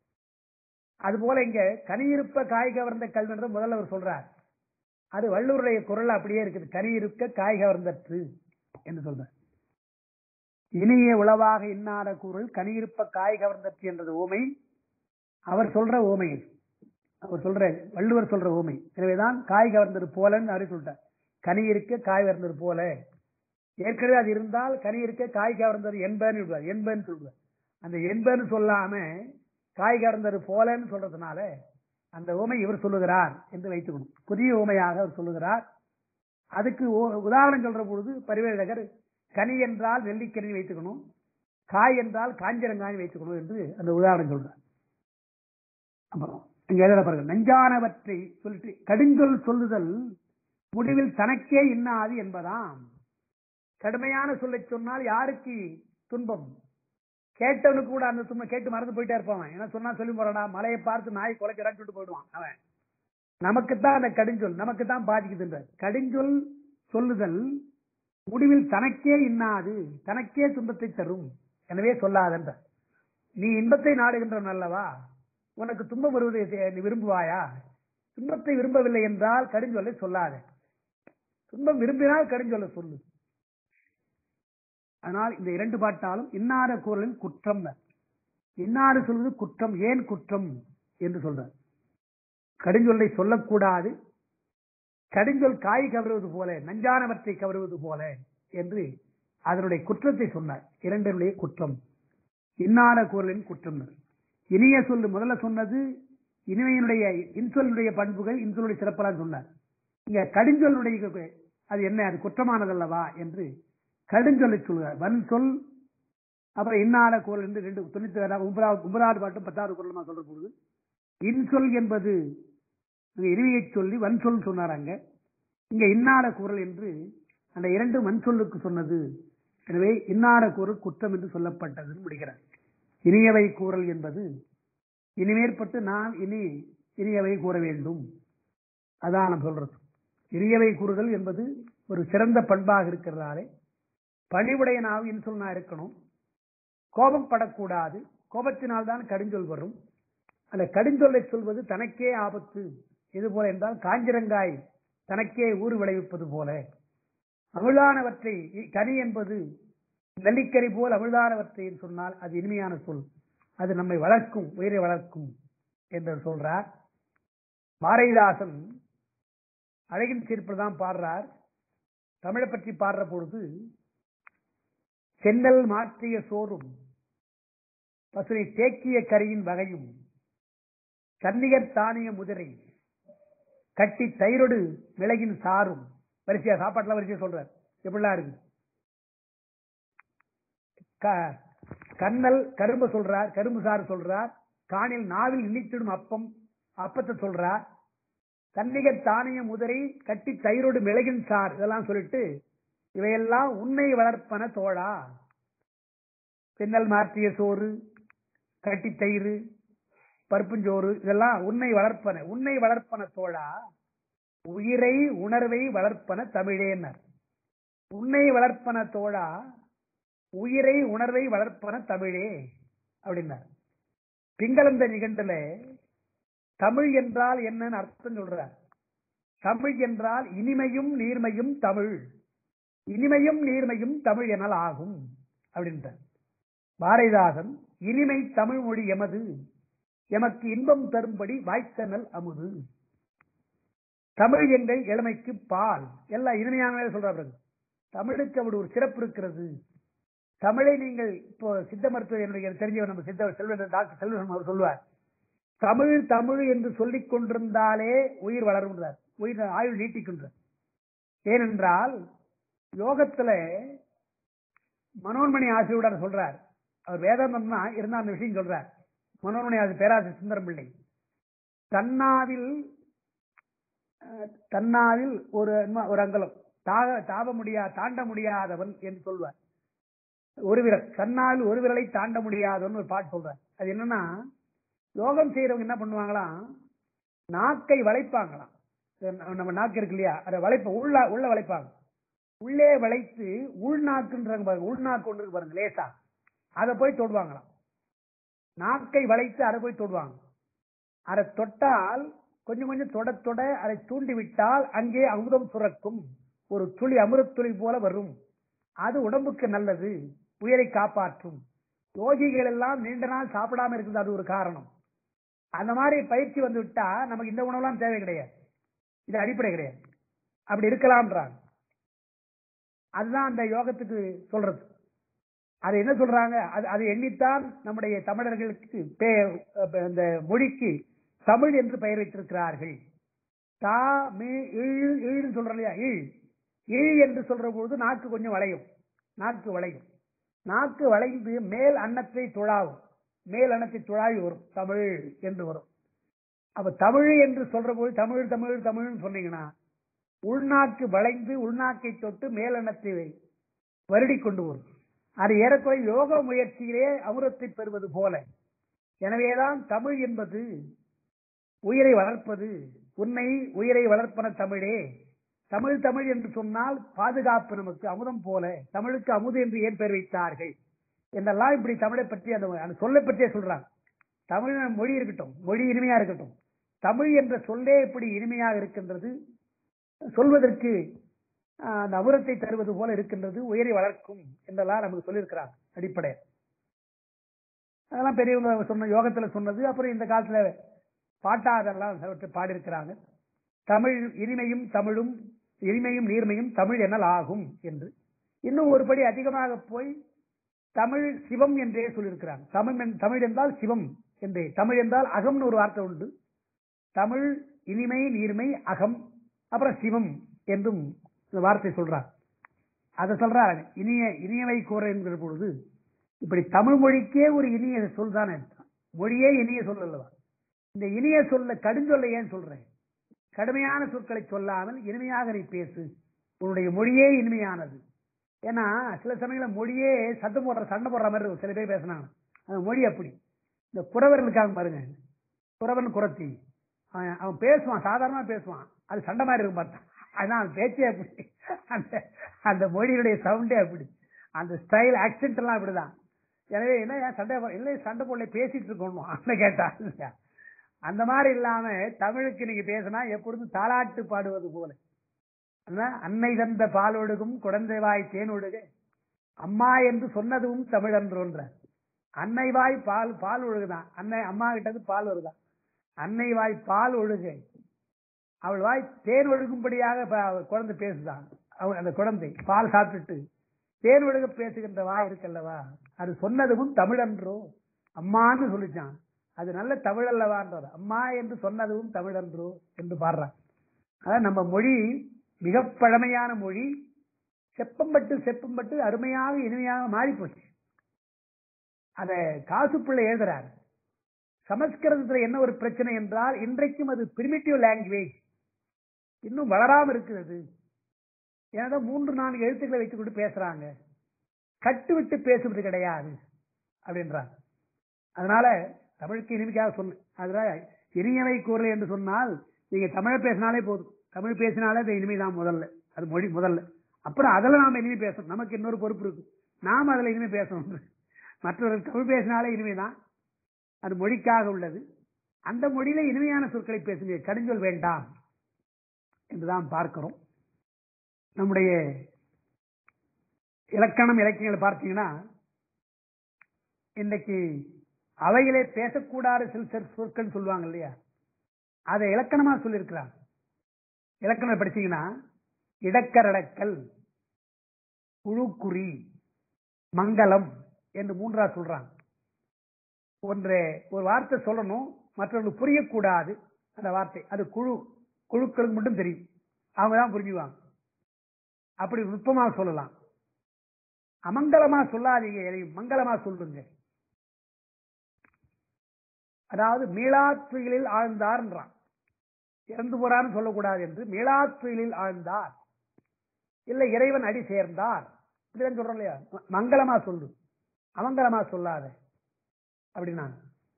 அது போல இங்க கனியிருப்ப காய் கவர்ந்த கல்வென்ற முதல்ல அவர் சொல்றார். அது வள்ளுவருடைய குரல் அப்படியே இருக்குது. கனியிருக்க காய் கவர்ந்தற்று என்று சொல்ற. இனிய உளவாக இன்னாத கூறல் கனியிருப்ப காய் கவர்ந்தற்று என்றது ஓமை. அவர் சொல்ற ஓமை, அவர் சொல்ற வள்ளுவர் சொல்ற ஓமை. எனவேதான் காய் கவர்ந்தது போலன்னு அவரே சொல்லிட்டார். கனி இருக்க காய் கவர்ந்தது போல. ஏற்கனவே அது இருந்தால் கனி இருக்க காய் கவர்ந்தது என்பன்னு சொல்வார், என்பன்னு சொல்வார். அந்த என்பன்னு சொல்லாம காய் கவர்ந்தது போலன்னு சொல்றதுனால அந்த ஓமை இவர் சொல்லுகிறார் என்று வைத்துக்கணும். புதிய ஓமையாக அவர் சொல்லுகிறார். அதுக்கு உதாரணம் சொல்ற பொழுது பரிவேழகர் கனி என்றால் நெல்லிக்கனி வைத்துக்கணும், காய் என்றால் காஞ்சிரங்காய் வைத்துக்கணும் என்று அந்த உதாரணம் சொல்றார். அப்புறம் இங்க எழுத பாருங்க, நஞ்சானவற்றை சொல்லிட்டு கடுஞ்சொல் சொல்லுதல் முடிவில் தனக்கே இன்னாது என்பதாம். கடுமையான சொல்லை சொன்னால் யாருக்கு துன்பம்? கேட்டவனுக்கு கூட அந்த துன்பம், கேட்டு மறந்து போயிட்டே இருப்பான். ஏன்னா சொன்னா சொல்லி போறானா, மலையை பார்த்து நாய் குலைக்கிறான்னு சொல்லிட்டு போயிடுவான் அவன். நமக்குத்தான் அந்த கடுஞ்சொல் நமக்கு தான் பாதிக்குதுன்ற. கடுஞ்சொல் சொல்லுதல் முடிவில் தனக்கே இன்னாது, தனக்கே துன்பத்தை தரும், எனவே சொல்லாதன்ற. நீ இன்பத்தை நாடுகின்றவன் அல்லவா, உனக்கு துன்பம் வருவதை நீ விரும்புவாயா? துன்பத்தை விரும்பவில்லை என்றால் கடுஞ்சொல்லை சொல்லாத. துன்பம் விரும்பினால் கடுஞ்சொல்லை சொல்லு. அதனால் இந்த இரண்டு பாட்டாலும் இன்னாத கூறலின் குற்றம். இன்னாறு சொல்வது குற்றம். ஏன் குற்றம் என்று சொல்றார். கடுஞ்சொல்லை சொல்லக்கூடாது, கடுஞ்சொல் காய் கவருவது போல, நஞ்சானவற்றை கவருவது போல என்று அதனுடைய குற்றத்தை சொன்னார். இரண்டனுடைய குற்றம், இன்னாத கூறலின் குற்றம். இனிய சொல்லு முதல்ல சொன்னது இனிமையினுடைய இன்சொல்லுடைய பண்புகள், இன்சொல்லுடைய சிறப்பெல்லாம் சொன்னார். இங்க கடுஞ்சொல்லுடைய அது என்ன, அது குற்றமானதல்லவா என்று கடுஞ்சொல்லை சொல்கிறார். வன் சொல் அப்புறம் இன்னாத குரல் என்று ரெண்டு தொண்ணூத்தி ஒன்பதாவது ஒன்பதாவது பாட்டும் பத்தாவது குரலுமா சொல்ற பொழுது இன்சொல் என்பது இனிமையை சொல்லி வன் சொல் சொன்னாராங்க. இங்க இன்னாத குரல் என்று அந்த இரண்டு வன் சொல்லுக்கு சொன்னது. எனவே இன்னாத குரல் குற்றம் என்று சொல்லப்பட்டது முடிகிறார். இனியவை கூறல் என்பது இனிமேற்பட்டு நாம் இனி இனியவை கூற வேண்டும், அதான் நாம் சொல்றது. இனியவை கூறுதல் என்பது ஒரு சிறந்த பண்பாக இருக்கிறதாலே பணிவுடைய நாவு இன்சொல்னா இருக்கணும். கோபம் படக்கூடாது, கோபத்தினால் தான் கடுஞ்சொல் வரும். அந்த கடுஞ்சொல்லை சொல்வது தனக்கே ஆபத்து. இது போல என்றால் காஞ்சிரங்காய் தனக்கே ஊறு விளைவிப்பது போல. அமிழ்தானவற்றை கனி என்பது நெல்லிக்கனி போல் அமிழ்தானவற்றை சொன்னால் அது இனிமையான சொல். அது நம்மை வளர்க்கும், உயிரை வளர்க்கும் என்று சொல்றார். பாரதிதாசன் அழகின் சீர்ப்பில் தான் பாடுறார். தமிழை பற்றி பாடுற பொழுது சென்னல் மாற்றிய சோறும் பசுனை தேக்கிய கரியின் வகையும் கன்னிகர் தானிய முதிரை கட்டி தயிரொடு மிளகின் சாரும் வரிசையா சாப்பாட்டுல வரிசையா சொல்றார். எப்படிலாம் இருக்கு. கண்ணல் கரும்பு சொல்றார், கரும்பு சாறு சொல்றார். காணில் நாவில் இனித்திடும் அப்பம் அப்பத்தை சொல்றார். கன்னிகர் தானிய முதிரை கட்டி தயிரோடு மிளகின் சார் இதெல்லாம் சொல்லிட்டு இவையெல்லாம் உன்னை வளர்ப்பன தோழா. பின்னல் மாற்றிய சோறு, கட்டி தயிர், பருப்புஞ்சோறு இதெல்லாம் உன்னை வளர்ப்பன உன்னை வளர்ப்பன தோழா. உயிரை உணர்வை வளர்ப்பன தமிழேனர். உன்னை வளர்ப்பன தோழா, உயிரை உணர்வை வளர்ப்பன தமிழே அப்படின்னார். பிங்களந்த நிகண்டுல தமிழ் என்றால் என்னன்னு அர்த்தம் சொல்றார். தமிழ் என்றால் இனிமையும் நீர்மையும் தமிழ், இனிமையும் நீர்மையும் தமிழ் எனல் ஆகும் அப்படின்றார் பாரதிதாசன். இனிமை தமிழ் மொழி எமது, எமக்கு இன்பம் தரும்படி வாய்த்தனல் அமுது. தமிழ் எங்கள் இளமைக்கு பால், எல்லாம் இனிமையான சொல்றாரு. தமிழுக்கு அப்படி ஒரு சிறப்பு இருக்கிறது. தமிழை நீங்கள் இப்போ சித்த மருத்துவ என்னுடைய தெரிஞ்சவர் நம்ம சித்த செல்வன் டாக்டர் செல்வன் அவர் சொல்லுவார், தமிழ் தமிழ் என்று சொல்லிக் கொண்டிருந்தாலே உயிர் வளருன்றார், உயிர் ஆயுள் நீட்டிக்கின்றார். ஏனென்றால் யோகத்துல மனோன்மணி ஆசிரியர் சொல்றார், அவர் வேதாந்தம் தான் இருந்தா அந்த விஷயம் சொல்றார். மனோன்மணி ஆசிரியர் பேராசிரியர் சுந்தரம் பிள்ளை தன்னாவில் தன்னாவில் ஒரு ஒரு அங்கலம் தாவ முடியா தாண்ட முடியாதவன் என்று சொல்வார். ஒரு விரல் தன்னால் ஒரு விரலை தாண்ட முடியாதவன் ஒரு பாட்டு சொல்றார். அது என்னன்னா, யோகம் செய்யறவங்க என்ன பண்ணுவாங்களாம், நாக்கை வளைப்பாங்களாம். நம்ம நாக்கு இருக்கு இல்லையா, அதை வளைப்ப உள்ள உள்ள வளைப்பாங்க. உள்ளே வளைத்து உள்நாக்குன்றாங்க பாருங்க, உள்நாக்கு ஒன்று இருக்கு பாருங்க லேசா, அதை போய் தொடுவாங்களாம். நாக்கை வளைத்து அதை போய் தொடுவாங்க. அதை தொட்டால் கொஞ்சம் கொஞ்சம் தொட தொட அதை தூண்டி விட்டால் அங்கே அமுதம் சுரக்கும், ஒரு துளி அமிர்த துளி போல வரும். அது உடம்புக்கு நல்லது, உயிரை காப்பாற்றும். யோகிகள் எல்லாம் நீண்ட நாள் சாப்பிடாம இருக்குது, அது ஒரு காரணம். அந்த மாதிரி பயிற்சி வந்து விட்டா நமக்கு இந்த உணவுலாம் தேவை கிடையாது, இது அடிப்படை கிடையாது. அப்படி இருக்கலாம்ன்றாங்க. அதுதான் அந்த யோகத்துக்கு சொல்றது. அது என்ன சொல்றாங்க, அது அதை எண்ணித்தான் நம்முடைய தமிழர்களுக்கு இந்த மொழிக்கு தமிழ் என்று பெயர் வைத்திருக்கிறார்கள். தா மீ இழ் இழ் சொல்றோம் இல்லையா, இழ் இழ் என்று சொல்ற பொழுது நாக்கு கொஞ்சம் வளையும், நாக்கு வளையும். நாக்கு வளைந்து மேல் அன்னத்தை துழாவும், மேல் அன்னத்தை துழாவி வரும், தமிழ் என்று வரும். அப்ப தமிழ் என்று சொல்ற போது தமிழ் தமிழ் தமிழ்னு சொன்னீங்கன்னா உள்நாக்கு வளைந்து உள்நாக்கை தொட்டு மேல் அன்னத்தை வருடி கொண்டு வரும். அது ஏறக்குறை யோக முயற்சியிலே அமிர்தத்தை பெறுவது போல. எனவேதான் தமிழ் என்பது உயிரை வளர்ப்பது. உன்னை உயிரை வளர்ப்பன தமிழே. தமிழ் தமிழ் என்று சொன்னால் பாதுகாப்பு, நமக்கு அமுதம் போல. தமிழுக்கு அமுது என்று ஏன் பெயர் வைத்தார்கள் என்றெல்லாம் இப்படி தமிழை பற்றி அந்த சொல்லை பற்றியே சொல்றாங்க. தமிழ் மொழி இருக்கட்டும், மொழி இனிமையா இருக்கட்டும், தமிழ் என்ற சொல்லே இப்படி இனிமையாக இருக்கின்றது, சொல்வதற்கு அந்த அமுதத்தை தருவது போல இருக்கின்றது, உயிரை வளர்க்கும் என்றெல்லாம் நமக்கு சொல்லியிருக்கிறாங்க. அடிப்படை அதெல்லாம் பெரியவங்க சொன்ன, யோகத்துல சொன்னது. அப்புறம் இந்த காலத்துல பாட்டாதெல்லாம் பாடியிருக்கிறாங்க. தமிழ் இனிமையும் தமிழும் இனிமையும் நீர்மையும் தமிழ் என்னல் ஆகும் என்று. இன்னும் ஒருபடி அதிகமாக போய் தமிழ் சிவம் என்றே சொல்லியிருக்கிறாங்க. தமிழ் தமிழ் என்றால் சிவம் என்றே. தமிழ் என்றால் அகம்னு ஒரு வார்த்தை உண்டு. தமிழ் இனிமை நீர்மை அகம் அப்புறம் சிவம் என்றும் வார்த்தை சொல்றாங்க. அதை சொல்றாங்க இனிய இனியவை கூற என்கிற பொழுது இப்படி தமிழ் மொழிக்கே ஒரு இனிய சொல் தானே, மொழியே இனிய சொல் அல்லவா. இந்த இனிய சொல்ல கடுஞ்சொல்ல ஏன் சொல்றேன், கடுமையான சொற்களை சொல்லாமல் இனிமையாக நீ பேசு, உன்னுடைய மொழியே இனிமையானது. ஏன்னா சில சமயங்கள மொழியே சத்தம் போடுற சண்டை போடுற மாதிரி இருக்கும். சில பேர் பேசினாங்க அந்த மொழி அப்படி. இந்த குறவர்களுக்காக பாருங்க, குறவன் குறத்தி அவன் பேசுவான், சாதாரணமா பேசுவான், அது சண்டை மாதிரி இருக்கும் பார்த்தா. அதுதான் அந்த பேச்சே அப்படி, அந்த அந்த மொழியுடைய சவுண்டே அப்படி, அந்த ஸ்டைல் ஆக்சென்ட் எல்லாம் அப்படிதான். எனவே என்ன சண்டை இல்லை, சண்டை போடல பேசிட்டு இருக்கணும் அந்த கேட்டா. அந்த மாதிரி இல்லாம தமிழுக்கு நீங்க பேசினா எப்பொழுதும் தாலாட்டு பாடுவது போல. அன்னை தந்த பாலொடுகும் குழந்தை வாய் தேனொடுக அம்மா என்று சொன்னதும் தமிழ் என்றோன்ற. அன்னை வாய் பால் பால் ஒழுகுதான். அன்னை அம்மா கிட்ட பால் வருதான். அன்னை வாய் பால் ஒழுகு, அவள் வாய் தேன் ஒழுகும்படியாக குழந்தை பேசுதான். அவள் அந்த குழந்தை பால் சாப்பிட்டுட்டு தேன் ஒழுக பேசுகின்ற வாய் இருக்கல்லவா, அது சொன்னதும் தமிழன்றோ, அம்மான்னு சொல்லிச்சான், அது நல்ல தமிழ் அல்லவான்றது. அம்மா என்று சொன்னதும் தமிழன்றோ என்று பாடுறான். அதான் நம்ம மொழி மிக பழமையான மொழி, செப்பம்பட்டு செப்பம்பட்டு அருமையாக இனிமையாக மாறி போச்சு. அத காசுப்பிள்ளை எழுதுறாரு. சமஸ்கிருதத்துல என்ன ஒரு பிரச்சனை என்றால், இன்றைக்கும் அது பிரிமிட்டிவ் லாங்குவேஜ், இன்னும் வளராம இருக்கிறது. ஏன்னா மூன்று நான்கு எழுத்துக்களை வைத்துக் கொண்டு பேசுறாங்க, கட்டு விட்டு பேசுவது கிடையாது அப்படின்றாங்க. அதனால தமிழுக்கு இனிமைக்காக சொன்ன, அதனால இனியவை கூறல் என்று சொன்னால் நீங்க தமிழை பேசினாலே போதும். தமிழ் பேசினாலே அது இனிமைதான் முதல்ல, அது மொழி முதல்ல. அப்புறம் அதில் நாம இனிமே பேசணும், நமக்கு இன்னொரு பொறுப்பு இருக்கு, நாம அதில் இனிமே பேசணும். மற்றவர்கள் தமிழ் பேசினாலே இனிமைதான், அது மொழிக்காக உள்ளது. அந்த மொழியில இனிமையான சொற்களை பேசுங்க, கடுஞ்சொல் வேண்டாம் என்றுதான் பார்க்கிறோம். நம்முடைய இலக்கணம் இலக்கியங்களை பார்த்தீங்கன்னா, இன்னைக்கு அவையிலே பேசக்கூடாத சில சொற்கள் சொல்லுவாங்க இல்லையா, அதை இலக்கணமா சொல்லியிருக்கிறாங்க. இலக்கணம் படிச்சீங்கன்னா இடக்கரடக்கல், குழுக்குறி, மங்களம் என்று மூன்றா சொல்றாங்க. ஒன்று ஒரு வார்த்தை சொல்லணும், மற்றவர்களுக்கு புரியக்கூடாது அந்த வார்த்தை, அது குழு குழுக்களுக்கு மட்டும் தெரியும், அவங்க தான் புரிஞ்சுவாங்க. அப்படி நுட்பமா சொல்லலாம். அமங்கலமா சொல்லாதீங்க, எதையும் மங்களமா சொல்லுங்க. அதாவது மீளாத்துயிலில் ஆழ்ந்தார் என்றான், இறந்து போறான்னு சொல்லக்கூடாது என்று, மீளாத்துயிலில் ஆழ்ந்தார், இல்லை இறைவன் அடி சேர்ந்தார், இப்படிதான் சொல்றோம் இல்லையா. மங்களமா சொல்லு, அமங்கலமா சொல்லாத அப்படின்னா.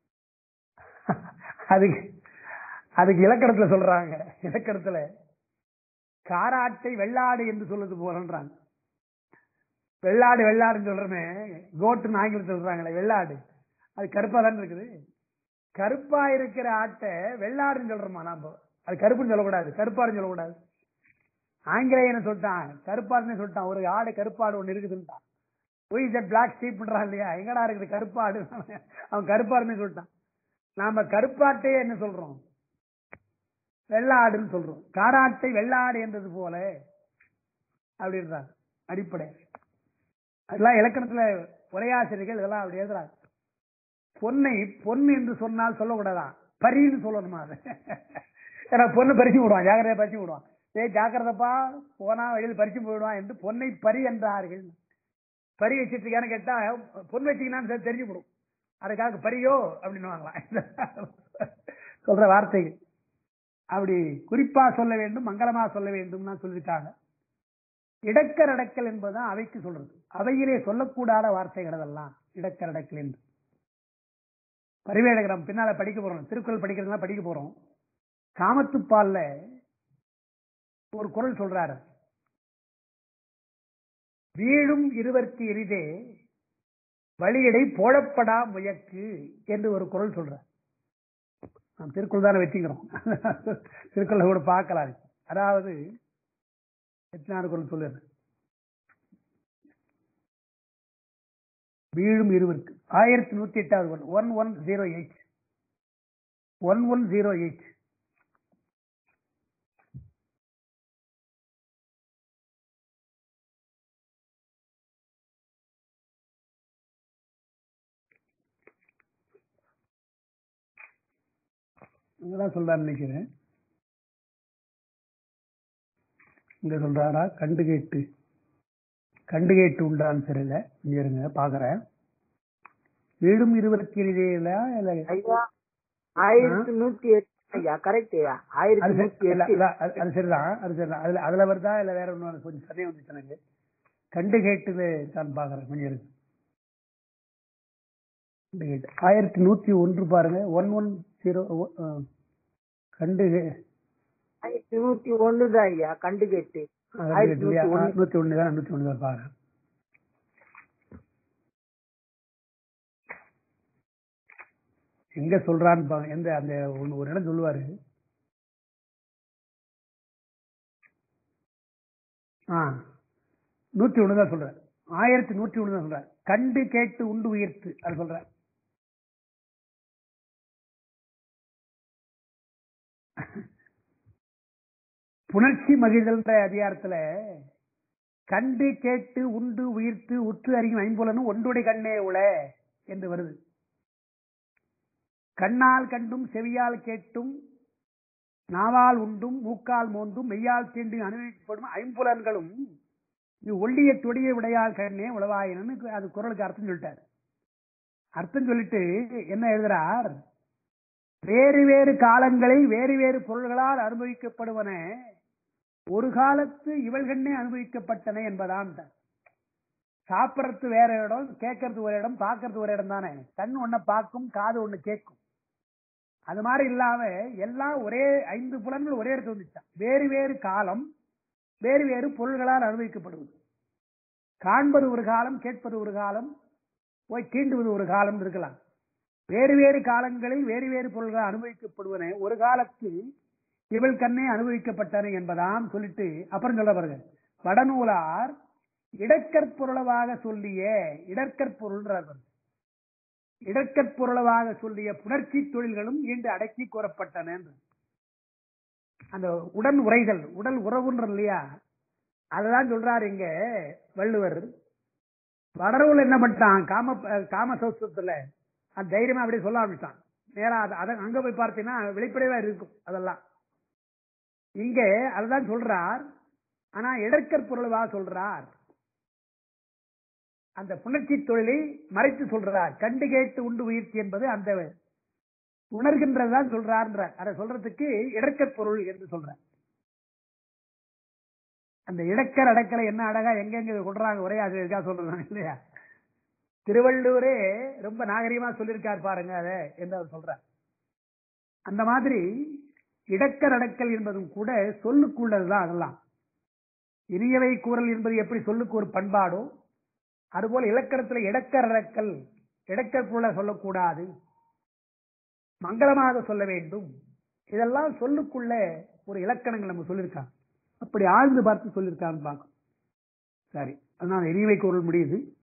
அதுக்கு அதுக்கு இலக்கணத்துல சொல்றாங்க, இலக்கணத்துல காராட்டை வெள்ளாடு என்று சொல்லுது போலன்றாங்க. வெள்ளாடு வெள்ளாடுன்னு சொல்றமே, கோட்டுன்னு ஆங்கிலத்தில் சொல்றாங்களே, வெள்ளாடு அது கருப்பா தான் இருக்குது. கருப்பா இருக்கிற ஆட்டை வெள்ளாடுன்னு சொல்றோமா நாம, அது கருப்புன்னு சொல்லக்கூடாது, கருப்பாடுன்னு சொல்லக்கூடாது. ஆங்கிலேயன்னு சொல்லிட்டான், கருப்பாடுன்னு சொல்லிட்டான். ஒரு ஆடு கருப்பாடு ஒண்ணு இருக்குதுன்ட்டான், பிளாக் ஷீப் பண்றான் இல்லையா, எங்கடா இருக்குது கருப்பாடு, அவன் கருப்பாடுன்னு சொல்லிட்டான். நாம கருப்பாட்டையே என்ன சொல்றோம், வெள்ளாடுன்னு சொல்றோம். காராட்டை வெள்ளாடு என்றது போல அப்படின்றாங்க அடிப்படை. அதெல்லாம் இலக்கணத்துல உரையாசிரியர்கள் இதெல்லாம் அப்படி எழுதுறாங்க. பொன்னை பொன் என்று சொன்னால் சொல்லக்கூடாதான், பரின்னு சொல்லணுமா. அது ஏன்னா பொண்ணு பறிச்சு விடுவான், ஜாக்கிரதையா பறிச்சு விடுவான், ஏய் ஜாக்கிரதப்பா போனா வழியில் பறிச்சு போயிடுவான் என்று பொன்னை பரி என்றார்கள். பரி வச்சிட்டு இருக்கான்னு கேட்டா பொன் வச்சுக்கினான்னு தெரிஞ்சு விடும், அதுக்காக பரியோ அப்படின்னு வாங்கலாம் சொல்ற வார்த்தைகள். அப்படி குறிப்பா சொல்ல வேண்டும், மங்களமா சொல்ல வேண்டும் சொல்லியிருக்காங்க. இடக்கரடக்கல் என்பதுதான் அவைக்கு சொல்றது. அவையிலே சொல்லக்கூடாத வார்த்தைகள் அதெல்லாம் இடக்கரடக்கல் என்று. பரிவேடகரம் பின்னால படிக்க போறோம், திருக்குறள் படிக்கிறதுனா படிக்க போறோம். காமத்துப்பால்ல ஒரு குறள் சொல்றாரு, வீழும் இருவர்க்கு எரிதே வழியடை போழப்படா முயக்கு என்று ஒரு குறள் சொல்றார். நாம் திருக்குறள் தானே வச்சுக்கிறோம், திருக்குறளை கூட பார்க்கலாம். அதாவது எத்தனாவது குறள் சொல்லுறது, வீழும் இருவருக்கு ஆயிரத்தி நூத்தி எட்டாவது குறள், one one zero eight one one zero eight இங்கதான் சொல்றாரு நினைக்கிறேன். இங்க சொல்றாரா, கண்டு கேட்டு கண்டு கேட்டு உண்டான்னு தெரியல, இங்க இருங்க பாக்குறேன். வீடும் இருவருக்கு இடையில ஆயிரத்தி நூத்தி எட்டு ஐயா, கரெக்ட் ஐயா, ஆயிரத்தி நூத்தி எட்டு அது சரிதான், அது சரிதான். அதுல அதுல வருதா இல்ல வேற ஒண்ணு, கொஞ்சம் சரியா வந்துச்சு எனக்கு. கண்டு கேட்டு தான் பாக்குறேன், கொஞ்சம் இருக்கு. கண்டு கேட்டு ஆயிரத்தி நூத்தி ஒன்று பாருங்க, ஒன் ஒன் ஜீரோ கண்டு ஆயிரத்தி நூத்தி ஒண்ணுதான் ஐயா, கண்டு கேட்டு நூத்தி ஒண்ணுதான் நூத்தி ஒண்ணுதான் பாருங்க. எங்க சொல்றான்னு பாருங்க, எந்த அந்த ஒரு இடம் சொல்லுவாரு. ஆஹ் நூத்தி ஒண்ணுதான் சொல்ற, ஆயிரத்தி நூற்றி ஒண்ணு சொல்ற. கண்டு கேட்டு உண்டு உயிர்த்து அது சொல்ற. புணர்ச்சி மகிழ்தல் அதிகாரத்துல கண்டு கேட்டு உண்டு உயிர்த்து உற்று அறியும் ஐம்புலனும் ஒன்றுடைய கண்ணே உள என்று வருது. கண்ணால் கண்டும் செவியால் கேட்டும் நாவால் உண்டும் மூக்கால் மோந்தும் மெய்யால் தீண்டு அனுபவிக்கப்படும் ஐம்புலன்களும் இது ஒள்ளிய தொடிய விடையால் கண்ணே உளவாயினு அது குறளுக்கு அர்த்தம் சொல்லிட்டார். அர்த்தம் சொல்லிட்டு என்ன எழுதுறார்? வேறு வேறு காலங்களில் வேறு வேறு பொருள்களால் அனுபவிக்கப்படுவன ஒரு காலத்து இவள் கண்ணே அனுபவிக்கப்பட்டன என்பதான். சாப்பிடறது வேற இடம், கேட்கறது ஒரு இடம், பார்க்கறது ஒரு இடம் தானே. கண் ஒண்ணு பார்க்கும், காது ஒண்ணு கேட்கும். அது மாதிரி இல்லாம எல்லாம் ஒரே ஐந்து புலன்கள் ஒரே இடத்துல வந்துச்சான். வேறு வேறு காலம் வேறு வேறு பொருள்களால் அனுபவிக்கப்படுவது. காண்பது ஒரு காலம், கேட்பது ஒரு காலம், போய் தீண்டுவது ஒரு காலம் இருக்கலாம். வேறு வேறு காலங்களில் வேறு வேறு பொருள்கள் அனுபவிக்கப்படுவன ஒரு காலத்து இவள் கண்ணே அனுபவிக்கப்பட்டன என்பதாம் சொல்லிட்டு அப்புறம் சொல்ல பாருங்க. வடநூலார் இடக்கற்பொருளவாக சொல்லிய இடற்கற்பொருள் இடற்கற்பொருளவாக சொல்லிய புணர்ச்சி தொழில்களும் ஈண்டு அடக்கி கூறப்பட்டன. அந்த உடன் உரைதல் உடல் உறவுன்ற இல்லையா, அதெல்லாம் சொல்றாரு இங்க வள்ளுவர். வடநூல் என்ன பண்ணிட்டான்? காம காமசௌசத்துல அந்த தைரியமா அப்படியே சொல்ல ஆரம்பிச்சான். நேரா அதை அங்க போய் பார்த்தீங்கன்னா வெளிப்படையா இருக்கும் அதெல்லாம். இங்க அதுதான் சொல்றார். ஆனா இடற்கற்பொருளவா சொல்றார். அந்த புணர்ச்சி தொழிலை மறைத்து சொல்றார். கண்டு கேட்டு உண்டு உயிர்ச்சி என்பது அந்த உணர்கின்றதான் சொல்றார். அதை சொல்றதுக்கு இடற்கற்பொருள் என்று சொல்ற. அந்த இடக்கர் அடக்கலை என்ன அழகா எங்கெங்க சொல்றாங்க, ஒரே ஆசிரியருக்கா சொல்றாங்க இல்லையா. திருவள்ளுவரே ரொம்ப நாகரிகமா சொல்லியிருக்கார் பாருங்க அதை என்று அவர் சொல்றார். அந்த மாதிரி இடக்கர் அடக்கல் என்பதும் கூட சொல்லுக்குள்ளதுதான். அதெல்லாம் இனியவை கூறல் என்பது எப்படி சொல்லுக்கு ஒரு பண்பாடோ அதுபோல இலக்கணத்துல இடக்கர் அடக்கல் இடக்கற்பொருளை சொல்லக்கூடாது, மங்களமாக சொல்ல வேண்டும். இதெல்லாம் சொல்லுக்குள்ள ஒரு இலக்கணங்கள் நம்ம சொல்லியிருக்காங்க. அப்படி ஆழ்ந்து பார்த்து சொல்லியிருக்கான்னு பார்க்கும். சரி, அதனால இனியவை கூறல் முடியுது.